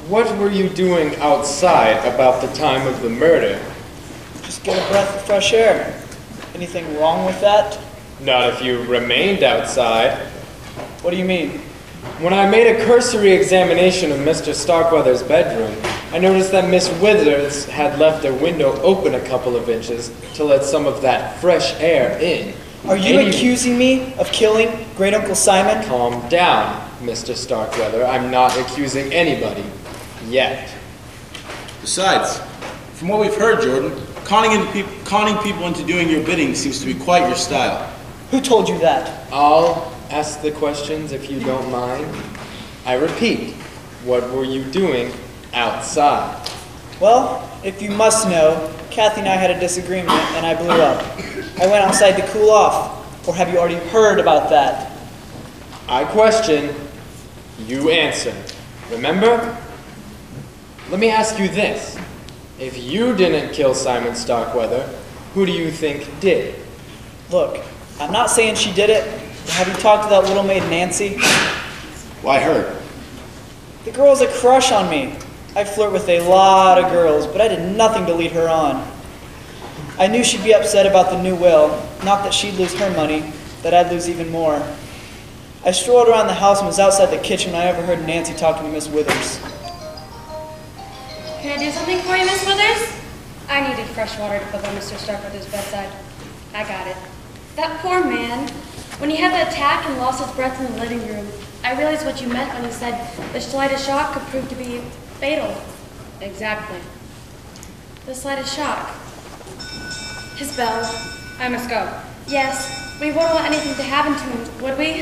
what were you doing outside about the time of the murder? Just get a breath of fresh air. Anything wrong with that? Not if you remained outside. What do you mean? When I made a cursory examination of Mr. Starkweather's bedroom, I noticed that Miss Withers had left her window open a couple of inches to let some of that fresh air in. Are you accusing me of killing Great Uncle Simon? Calm down, Mr. Starkweather. I'm not accusing anybody. Yet. Besides, from what we've heard, Jordan, conning people into doing your bidding seems to be quite your style. Who told you that? I'll ask the questions if you don't mind. I repeat, what were you doing outside? Well, if you must know, Kathy and I had a disagreement and I blew up. I went outside to cool off. Or have you already heard about that? I question, you answer. Remember? Let me ask you this. If you didn't kill Simon Starkweather, who do you think did? Look, I'm not saying she did it. Have you talked to that little maid Nancy? Why her? The girl has a crush on me. I flirt with a lot of girls, but I did nothing to lead her on. I knew she'd be upset about the new will, not that she'd lose her money, that I'd lose even more. I strolled around the house and was outside the kitchen when I overheard Nancy talking to Miss Withers. Can I do something for you, Miss Withers? I needed fresh water to put by Mr. Starkweather's bedside. I got it. That poor man, when he had the attack and lost his breath in the living room, I realized what you meant when you said the slightest shock could prove to be fatal. Exactly. The slightest shock. His bell. I must go. Yes, we won't want anything to happen to him, would we?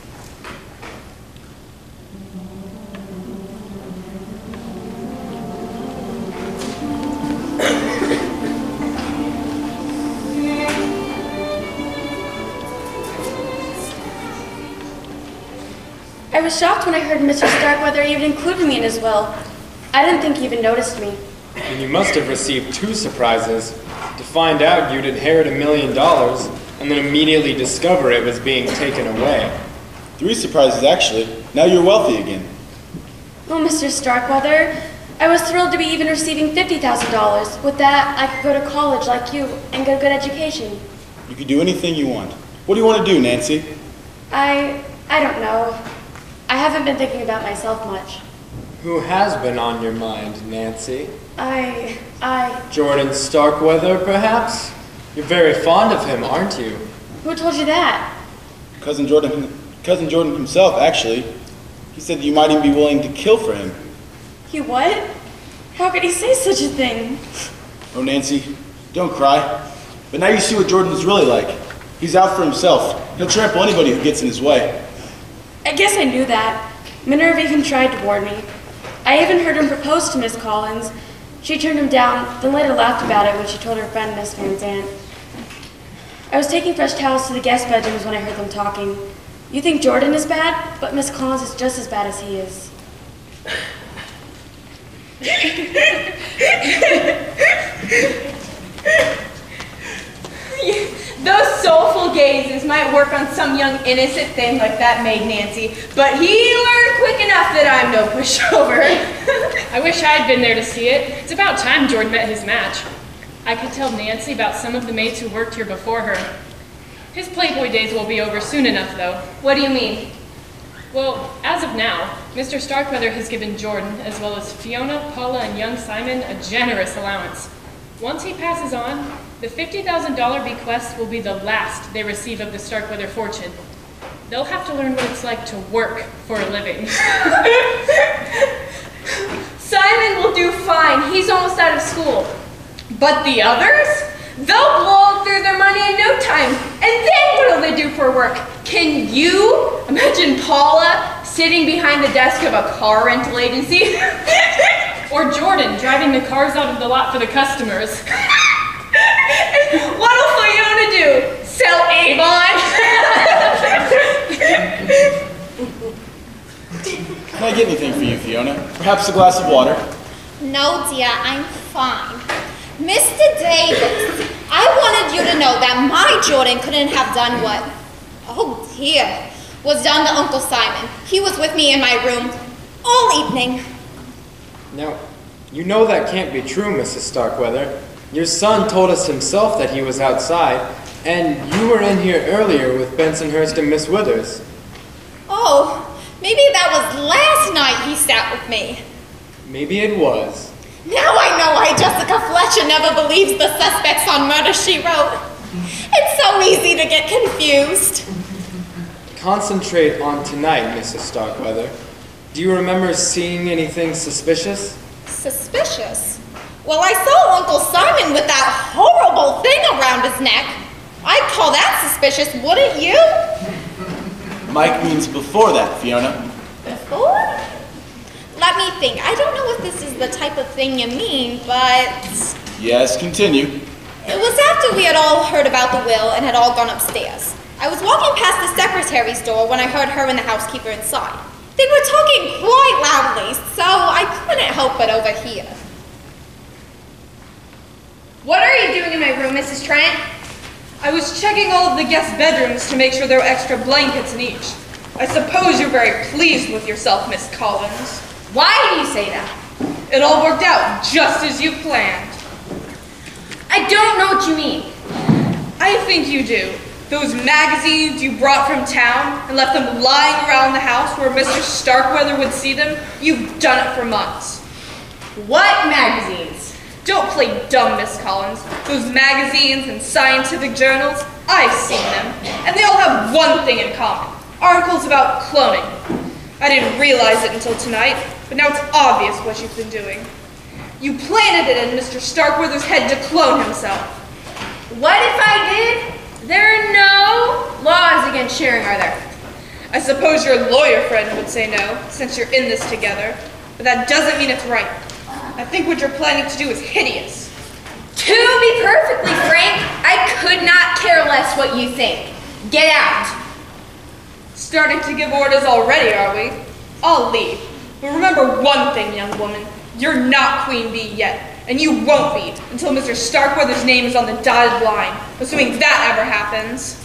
I was shocked when I heard Mr. Starkweather even included me in his will. I didn't think he even noticed me. And you must have received 2 surprises. To find out you'd inherit $1 million, and then immediately discover it was being taken away. 3 surprises, actually. Now you're wealthy again. Oh, Mr. Starkweather, I was thrilled to be even receiving $50,000. With that, I could go to college like you and get a good education. You can do anything you want. What do you want to do, Nancy? I don't know. I haven't been thinking about myself much. Who has been on your mind, Nancy? Jordan Starkweather, perhaps? You're very fond of him, aren't you? Who told you that? Cousin Jordan himself, actually. He said that you might even be willing to kill for him. You what? How could he say such a thing? Oh, Nancy, don't cry. But now you see what Jordan's really like. He's out for himself. He'll trample anybody who gets in his way. I guess I knew that. Minerva even tried to warn me. I even heard him propose to Miss Collins. She turned him down, then later laughed about it when she told her friend Miss Van Zandt. I was taking fresh towels to the guest bedrooms when I heard them talking. You think Jordan is bad, but Miss Collins is just as bad as he is. Those soulful gazes might work on some young innocent thing like that maid Nancy, but he learned quick enough that I'm no pushover. I wish I had been there to see it. It's about time Jordan met his match. I could tell Nancy about some of the maids who worked here before her. His Playboy days will be over soon enough, though. What do you mean? Well, as of now, Mr. Starkweather has given Jordan, as well as Fiona, Paula, and young Simon, a generous allowance. Once he passes on, the $50,000 bequest will be the last they receive of the Starkweather fortune. They'll have to learn what it's like to work for a living. Simon will do fine. He's almost out of school. But the others? They'll blow through their money in no time. And then what'll they do for work? Can you imagine Paula sitting behind the desk of a car rental agency? Or Jordan driving the cars out of the lot for the customers. What'll Fiona do? Sell Avon? Can I get anything for you, Fiona? Perhaps a glass of water? No, dear, I'm fine. Mr. Davis, I wanted you to know that my Jordan couldn't have done what, oh dear, was done to Uncle Simon. He was with me in my room all evening. Now, you know that can't be true, Mrs. Starkweather. Your son told us himself that he was outside, and you were in here earlier with Bensonhurst and Miss Withers. Oh, maybe that was last night he sat with me. Maybe it was. Now I know why Jessica Fletcher never believes the suspects on Murder, She Wrote. It's so easy to get confused. Concentrate on tonight, Mrs. Starkweather. Do you remember seeing anything suspicious? Suspicious? Well, I saw Uncle Simon with that horrible thing around his neck. I'd call that suspicious, wouldn't you? Mike means before that, Fiona. Before? Let me think. I don't know if this is the type of thing you mean, but... Yes, continue. It was after we had all heard about the will and had all gone upstairs. I was walking past the secretary's door when I heard her and the housekeeper inside. They were talking quite loudly, so I couldn't help but overhear. What are you doing in my room, Mrs. Trent? I was checking all of the guest bedrooms to make sure there were extra blankets in each. I suppose you're very pleased with yourself, Miss Collins. Why do you say that? It all worked out just as you planned. I don't know what you mean. I think you do. Those magazines you brought from town and left them lying around the house where Mr. Starkweather would see them, you've done it for months. What magazines? Don't play dumb, Miss Collins. Those magazines and scientific journals, I've seen them, and they all have one thing in common. Articles about cloning. I didn't realize it until tonight, but now it's obvious what you've been doing. You planted it in Mr. Starkweather's head to clone himself. What if I did? There are no laws against sharing, are there? I suppose your lawyer friend would say no, since you're in this together, but that doesn't mean it's right. I think what you're planning to do is hideous. To be perfectly frank, I could not care less what you think. Get out. Starting to give orders already, are we? I'll leave. But remember one thing, young woman. You're not Queen Bee yet, and you won't be until Mr. Starkweather's name is on the dotted line, assuming that ever happens.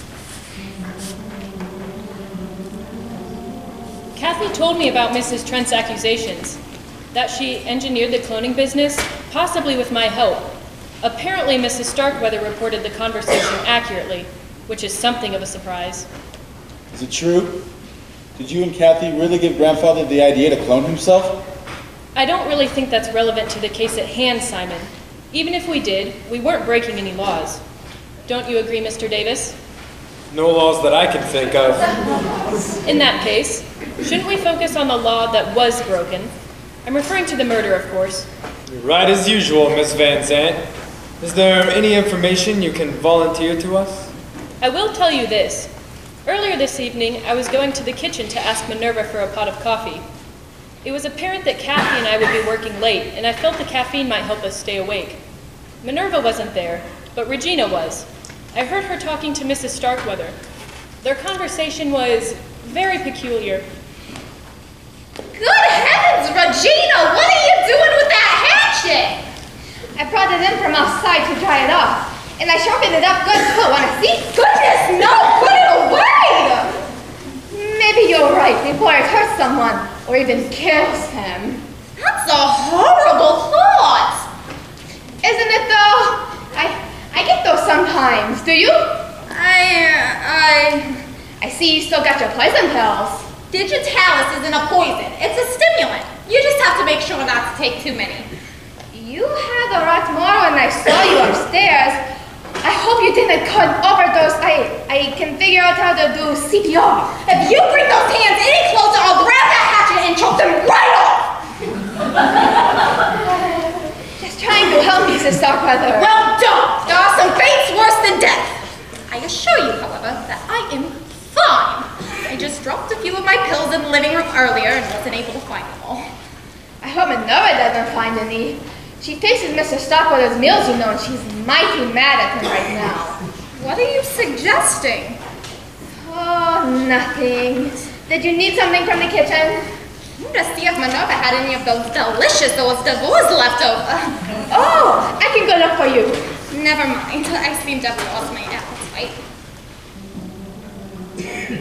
Kathy told me about Mrs. Trent's accusations, that she engineered the cloning business, possibly with my help. Apparently, Mrs. Starkweather reported the conversation accurately, which is something of a surprise. Is it true? Did you and Kathy really give Grandfather the idea to clone himself? I don't really think that's relevant to the case at hand, Simon. Even if we did, we weren't breaking any laws. Don't you agree, Mr. Davis? No laws that I can think of. In that case, shouldn't we focus on the law that was broken? I'm referring to the murder, of course. You're right as usual, Miss Van Zandt. Is there any information you can volunteer to us? I will tell you this. Earlier this evening, I was going to the kitchen to ask Minerva for a pot of coffee. It was apparent that Kathy and I would be working late, and I felt the caffeine might help us stay awake. Minerva wasn't there, but Regina was. I heard her talking to Mrs. Starkweather. Their conversation was very peculiar. Good heavens, Regina! What are you doing with that hatchet? I brought it in from outside to dry it off, and I sharpened it up good too. Wanna see? Goodness, no! Put it away! Maybe you're right, before it hurts someone, or even kills him. That's a horrible thought! Isn't it though? I get those sometimes, do you? I see you still got your poison pills. Digitalis isn't a poison, it's a stimulant. You just have to make sure not to take too many. You had a lot more when I saw you upstairs. I hope you didn't overdose. I can figure out how to do CPR. If you bring those hands any closer, I'll grab that hatchet and choke them right off! Just trying to help you, Mrs. Starkweather. Well, don't! There are some fates worse than death. I assure you, however, that I am fine. I just dropped a few of my pills in the living room earlier and wasn't able to find them all. I hope Minerva doesn't find any. She faces Mr. Starkweather's meals, you know, and she's mighty mad at him right now. What are you suggesting? Oh, nothing. Did you need something from the kitchen? To see if Minerva had any of those delicious d'oeuvres left over. Oh, I can go look for you. Never mind. I seem to have lost my appetite.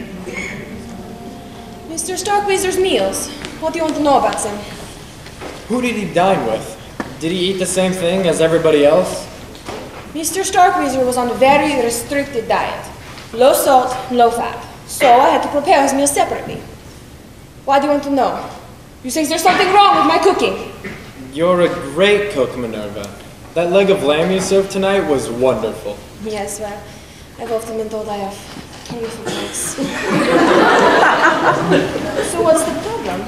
Mr. Starkweather's meals. What do you want to know about them? Who did he dine with? Did he eat the same thing as everybody else? Mr. Starkweather was on a very restricted diet. Low salt, low fat. So I had to prepare his meal separately. Why do you want to know? You think there's something wrong with my cooking? You're a great cook, Minerva. That leg of lamb you served tonight was wonderful. Yes, well, I've often been told I have terrific legs. So what's the problem?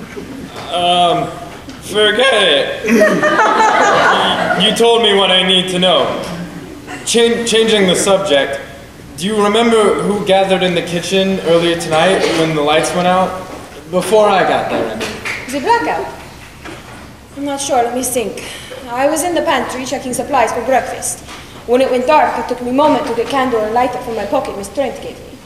Forget it. You told me what I need to know. Changing the subject, do you remember who gathered in the kitchen earlier tonight when the lights went out? Before I got there, I mean. The blackout? I'm not sure, let me think. I was in the pantry checking supplies for breakfast. When it went dark, it took me a moment to get candle and lighter from my pocket Miss Trent gave me.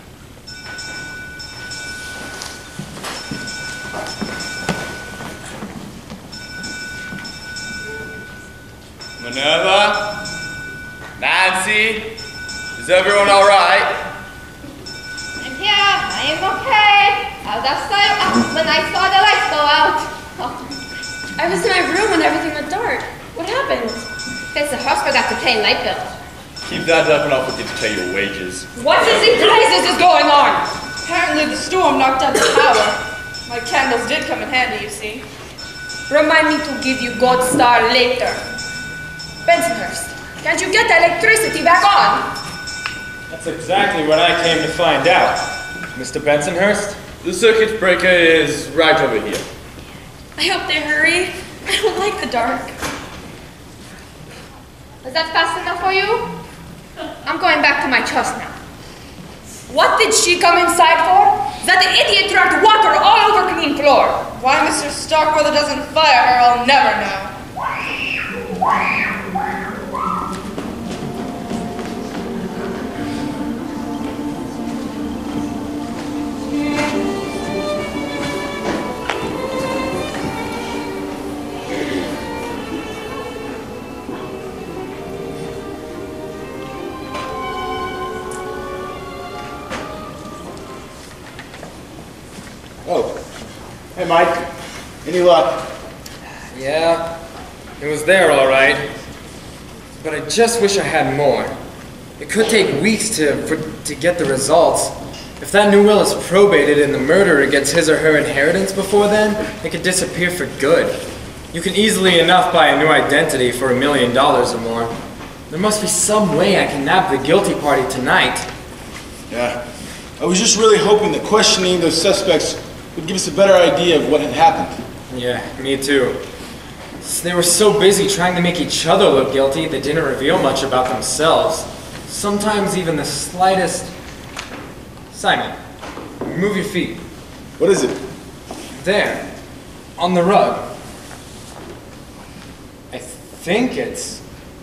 Minerva? Nancy? Is everyone all right? And yeah, I am okay. I was outside when I saw the lights go out. I was in my room when everything went dark. What happened? Benson Hurst forgot to pay light bill. Keep that up and I'll forget to pay your wages. What in blazes is going on? Apparently the storm knocked out the power. My candles did come in handy, you see. Remind me to give you Gold Star later. Bensonhurst, can't you get the electricity back on? That's exactly what I came to find out. Mr. Bensonhurst? The circuit breaker is right over here. I hope they hurry. I don't like the dark. Was that fast enough for you? I'm going back to my trust now. What did she come inside for? That the idiot dragged water all over clean floor. Why Mr. Starkweather doesn't fire her, I'll never know. Oh. Hey, Mike. Any luck? Yeah, it was there all right. But I just wish I had more. It could take weeks to get the results. If that new will is probated and the murderer gets his or her inheritance before then, it could disappear for good. You can easily enough buy a new identity for $1 million or more. There must be some way I can nab the guilty party tonight. Yeah. I was just really hoping that questioning those suspects would give us a better idea of what had happened. Yeah, me too. They were so busy trying to make each other look guilty, they didn't reveal much about themselves. Sometimes even the slightest... Simon, move your feet. What is it? There, on the rug. I think it's...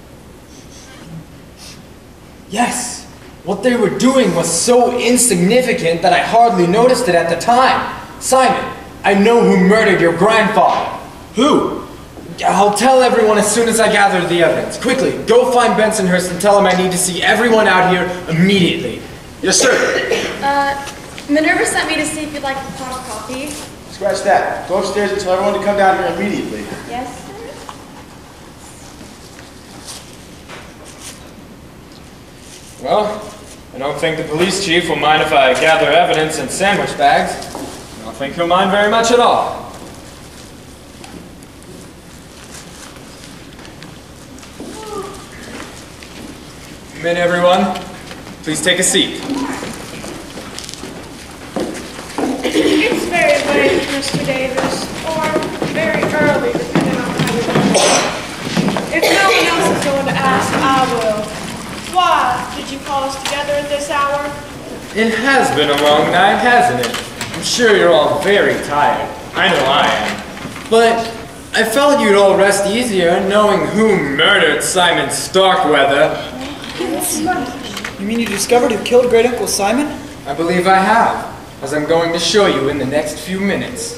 Yes! What they were doing was so insignificant that I hardly noticed it at the time. Simon, I know who murdered your grandfather. Who? I'll tell everyone as soon as I gather the evidence. Quickly, go find Bensonhurst and tell him I need to see everyone out here immediately. Yes, sir. Minerva sent me to see if you'd like a pot of coffee. Scratch that. Go upstairs and tell everyone to come down here immediately. Yes, sir. Well, I don't think the police chief will mind if I gather evidence in sandwich bags. I don't think he'll mind very much at all. Come in, everyone. Please take a seat. It's very late, Mr. Davis, or very early, depending on how you look. If no one else is going to ask, I will. Why did you call us together at this hour? It has been a long night, hasn't it? I'm sure you're all very tired. I know I am. But I felt you'd all rest easier knowing who murdered Simon Starkweather. You mean you discovered who killed Great Uncle Simon? I believe I have, as I'm going to show you in the next few minutes.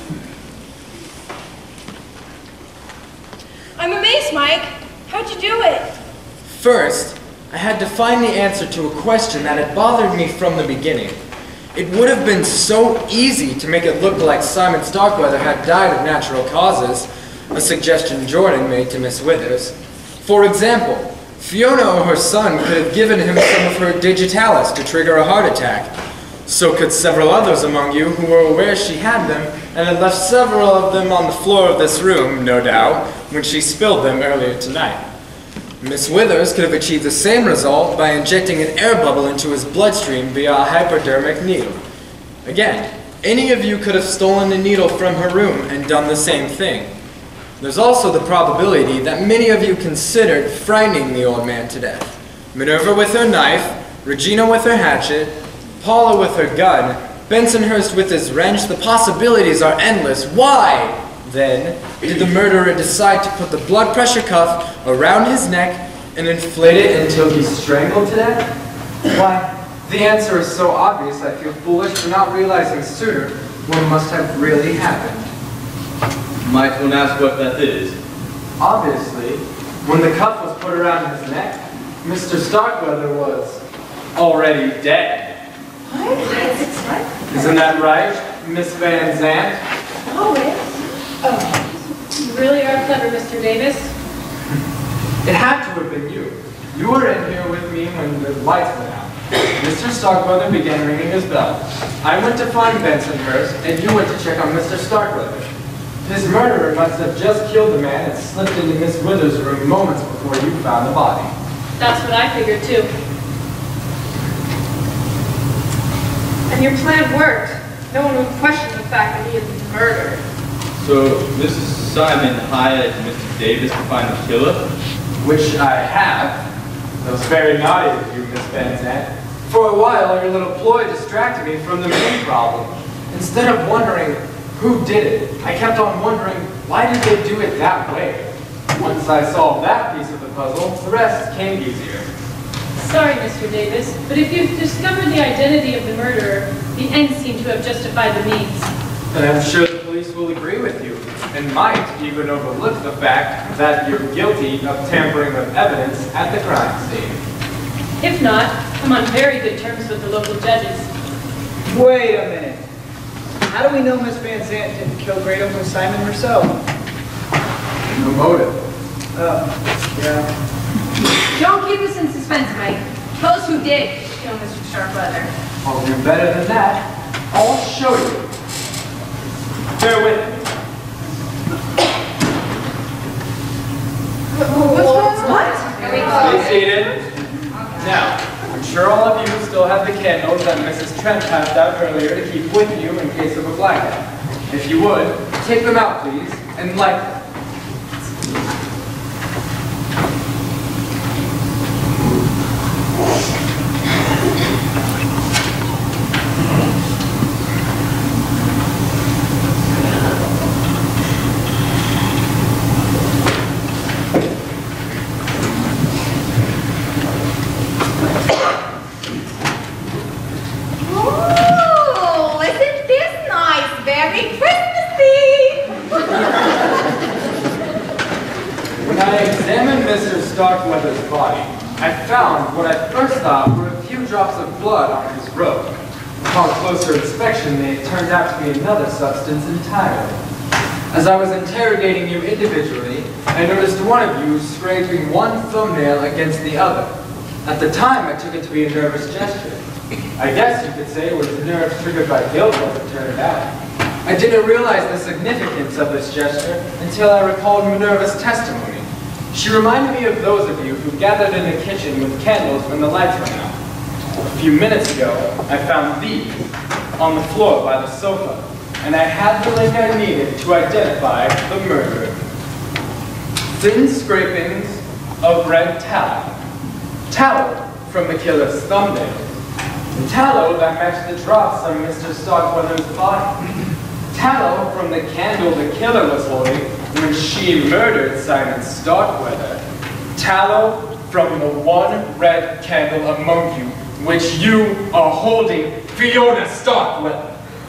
I'm amazed, Mike. How'd you do it? First, I had to find the answer to a question that had bothered me from the beginning. It would have been so easy to make it look like Simon Starkweather had died of natural causes, a suggestion Jordan made to Miss Withers. For example, Fiona or her son could have given him some of her digitalis to trigger a heart attack. So could several others among you who were aware she had them and had left several of them on the floor of this room, no doubt, when she spilled them earlier tonight. Miss Withers could have achieved the same result by injecting an air bubble into his bloodstream via a hypodermic needle. Again, any of you could have stolen a needle from her room and done the same thing. There's also the probability that many of you considered frightening the old man to death. Minerva with her knife, Regina with her hatchet, Paula with her gun, Bensonhurst with his wrench. The possibilities are endless. Why, then, did the murderer decide to put the blood pressure cuff around his neck and inflate it until he's strangled to death? Why, the answer is so obvious I feel foolish for not realizing sooner what must have really happened. Might one ask what that is? Obviously, when the cuff was put around his neck, Mr. Starkweather was already dead. What? Isn't that right, Miss Van Zandt? Oh, You really are clever, Mr. Davis. It had to have been you. You were in here with me when the lights went out. Mr. Starkweather began ringing his bell. I went to find Bensonhurst, and you went to check on Mr. Starkweather. His murderer must have just killed the man and slipped into Miss Withers' room moments before you found the body. That's what I figured, too. And your plan worked. No one would question the fact that he had been murdered. So, Mrs. Simon hired Mr. Davis to find the killer? Which I have. That was very naughty of you, Miss Van Zandt. For a while, your little ploy distracted me from the main problem. Instead of wondering who did it, I kept on wondering, why did they do it that way? Once I solved that piece of the puzzle, the rest came easier. Sorry, Mr. Davis, but if you've discovered the identity of the murderer, the ends seem to have justified the means. And I'm sure the police will agree with you, and might even overlook the fact that you're guilty of tampering with evidence at the crime scene. If not, I'm on very good terms with the local judges. Wait a minute. How do we know Miss Van Zandt didn't kill Great Uncle Simon herself? No motive. Yeah. Don't keep us in suspense, Mike. Tell us who did kill Mr. Starkweather. I'll do better than that. I'll show you. Bear with me. What? Stay seated. Now, I'm sure all of you still have the candles that Mrs. Trent passed out earlier to keep with you in case of a blackout. If you would, take them out, please, and light them. Ooh, isn't this nice? Very Christmassy! When I examined Mr. Starkweather's body, I found what I first thought were a few drops of blood on his robe. Upon closer inspection, they turned out to be another substance entirely. As I was interrogating you individually, I noticed one of you scraping one thumbnail against the other. At the time, I took it to be a nervous gesture. I guess you could say it was the nerve triggered by guilt as it turned out. I didn't realize the significance of this gesture until I recalled Minerva's testimony. She reminded me of those of you who gathered in the kitchen with candles when the lights went out. A few minutes ago, I found these on the floor by the sofa, and I had the link I needed to identify the murderer. Thin scrapings of red tallow. Tallow from the killer's thumbnail. The tallow that matched the drops on Mr. Starkweather's body. Tallow from the candle the killer was holding when she murdered Simon Starkweather. Tallow from the one red candle among you which you are holding Fiona Starkweather.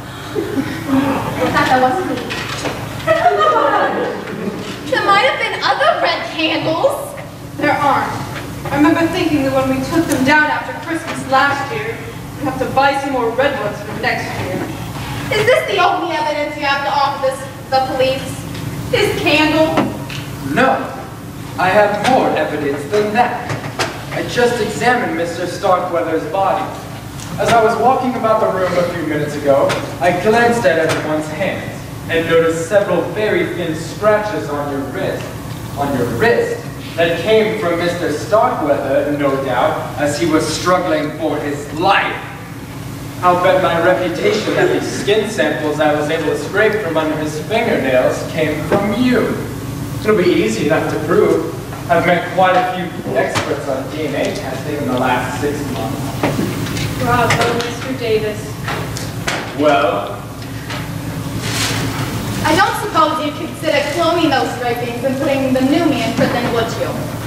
That wasn't me. There might have been other red candles. There aren't. I remember thinking that when we took them down after Christmas last year, You have to buy some more redwoods for next year. Is this the only evidence you have to offer the police? This candle? No, I have more evidence than that. I just examined Mr. Starkweather's body. As I was walking about the room a few minutes ago, I glanced at everyone's hands and noticed several very thin scratches on your wrist. That came from Mr. Starkweather, no doubt, as he was struggling for his life. I'll bet my reputation that these skin samples I was able to scrape from under his fingernails came from you. It'll be easy enough to prove. I've met quite a few experts on DNA testing in the last 6 months. Bravo, Mr. Davis. Well? I don't suppose you'd consider cloning those scrapings and putting the new me in prison, would you?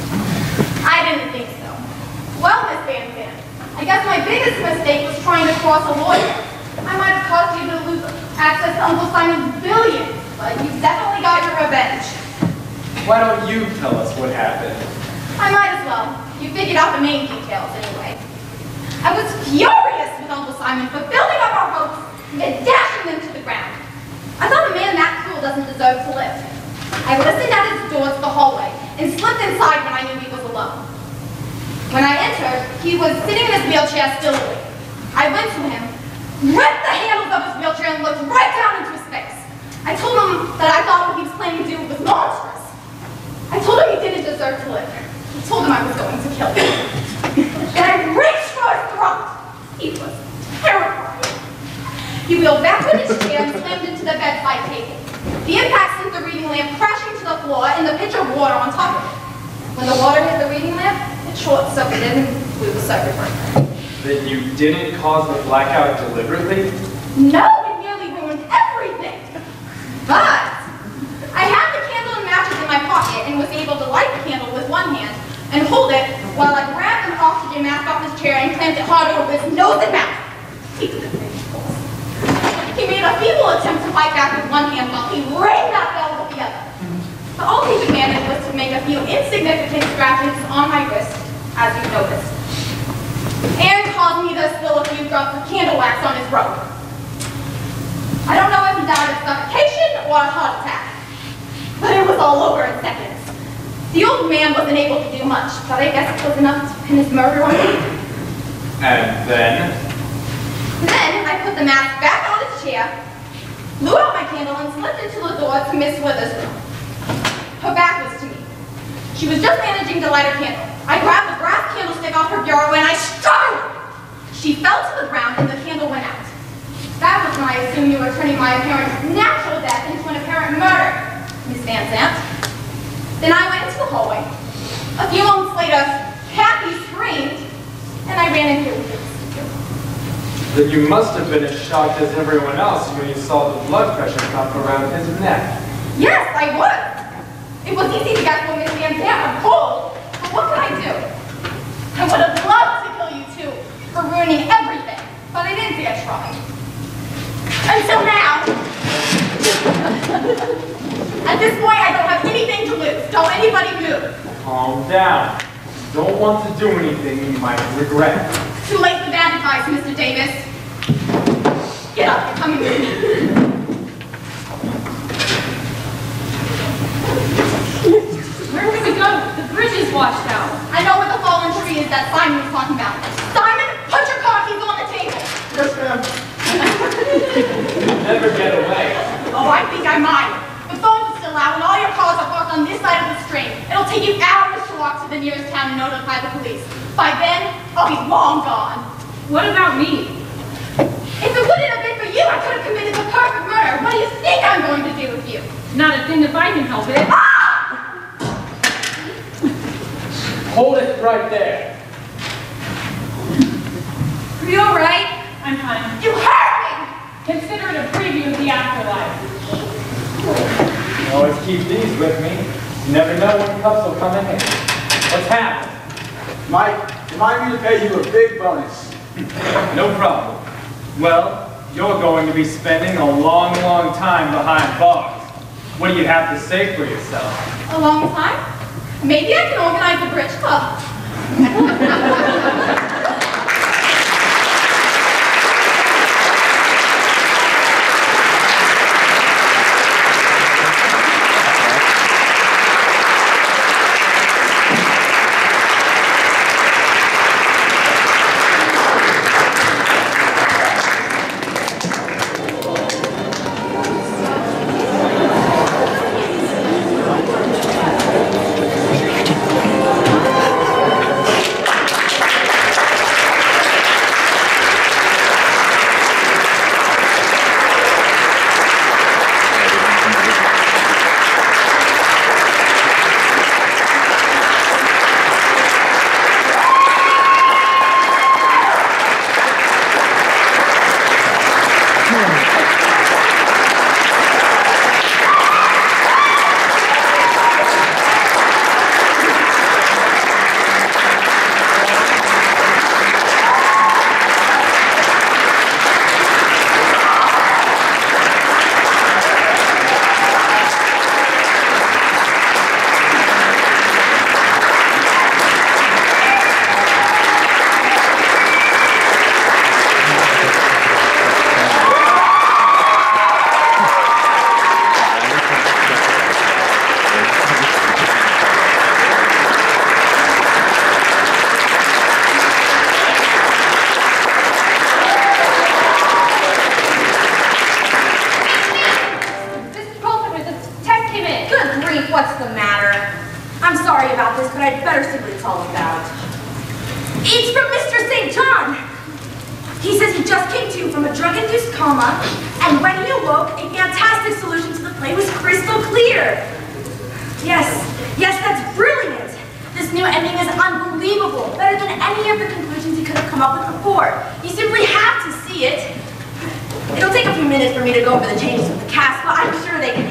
I didn't think so. Well, Miss Van Zandt, I guess my biggest mistake was trying to cross a lawyer. I might have caused you to lose access to Uncle Simon's billions, but you definitely got your revenge. Why don't you tell us what happened? I might as well. You figured out the main details anyway. I was furious with Uncle Simon for building up our hopes and dashing them to the ground. I thought a man that cruel doesn't deserve to live. I listened at his door to the hallway and slipped inside when I knew he was alone. When I entered, he was sitting in his wheelchair still awake. I went to him, ripped the handles of his wheelchair and looked right down into his face. I told him that I thought what he was planning to do was monstrous. I told him he didn't deserve to live. I told him I was going to kill him. Then I reached for his throat. He was terrified. He wheeled back with his chair and slammed into the bedside table. The impact sent the reading lamp crashing to the floor and the pitcher of water on top of it. When the water hit the reading lamp, it short-circuited and blew the circuit breaker. Then you didn't cause the blackout deliberately? No, it nearly ruined everything. But I had the candle and matches in my pocket and was able to light the candle with one hand and hold it while I grabbed an oxygen mask off his chair and clamped it hard over his nose and mouth. He didn't finish close. He made a feeble attempt to fight back with one hand while he rang that bell with the other. But all he could manage was to make a few insignificant scratches on my wrist, as you noticed, and caused me to spill a few drops of candle wax on his robe. I don't know if he died of suffocation or a heart attack, but it was all over in seconds. The old man wasn't able to do much, but I guess it was enough to pin his murder on me. And then? Then I put the mask back on his chair, blew out my candle, and slipped into the door to Miss Withers' room. Her back was to me. She was just managing to light her candle. I grabbed the brass candlestick off her bureau and I struck her. She fell to the ground and the candle went out. That was when I assumed you were turning my apparent natural death into an apparent murder, Miss Van Zandt. Then I went into the hallway. A few moments later, Kathy screamed, and I ran into the Then you must have been as shocked as everyone else when you saw the blood pressure cuff around his neck. Yes, I was. It was easy to guess what Miss Van Zandt had pulled, but what could I do? I would have loved to kill you two for ruining everything, but I didn't dare try. Until now. At this point, I don't have anything to lose. Don't anybody move. Calm down. Don't want to do anything you might regret. Too late for bad advice, Mr. Davis. Get up, you're coming with me. Where can we go? The bridge is washed out. I know where the fallen tree is that Simon was talking about. Simon, put your car keys on the table. Yes, ma'am. Never get away. Oh, I think I might. The phones are still out and all your cars are parked on this side of the stream. It'll take you hours to walk to the nearest town and notify the police. By then, I'll be long gone. What about me? If it wouldn't have been for you, I could have committed the perfect murder. What do you think I'm going to do with you? Not a thing if I can help it. Hold it right there. Are you alright? I'm fine. You hurt me! Consider it a preview of the afterlife. Always keep these with me. You never know when cups will come in. What's happened? Mike, remind me to pay you a big bonus. No problem. Well, you're going to be spending a long, long time behind bars. What do you have to say for yourself? A long time? Maybe I can organize a bridge club. I'd better see what it's all about. It's from Mr. St. John. He says he just came to from a drug-induced coma, and when he awoke, a fantastic solution to the play was crystal clear. Yes, that's brilliant. This new ending is unbelievable, better than any of the conclusions he could have come up with before. You simply have to see it. It'll take a few minutes for me to go over the changes with the cast, but I'm sure they can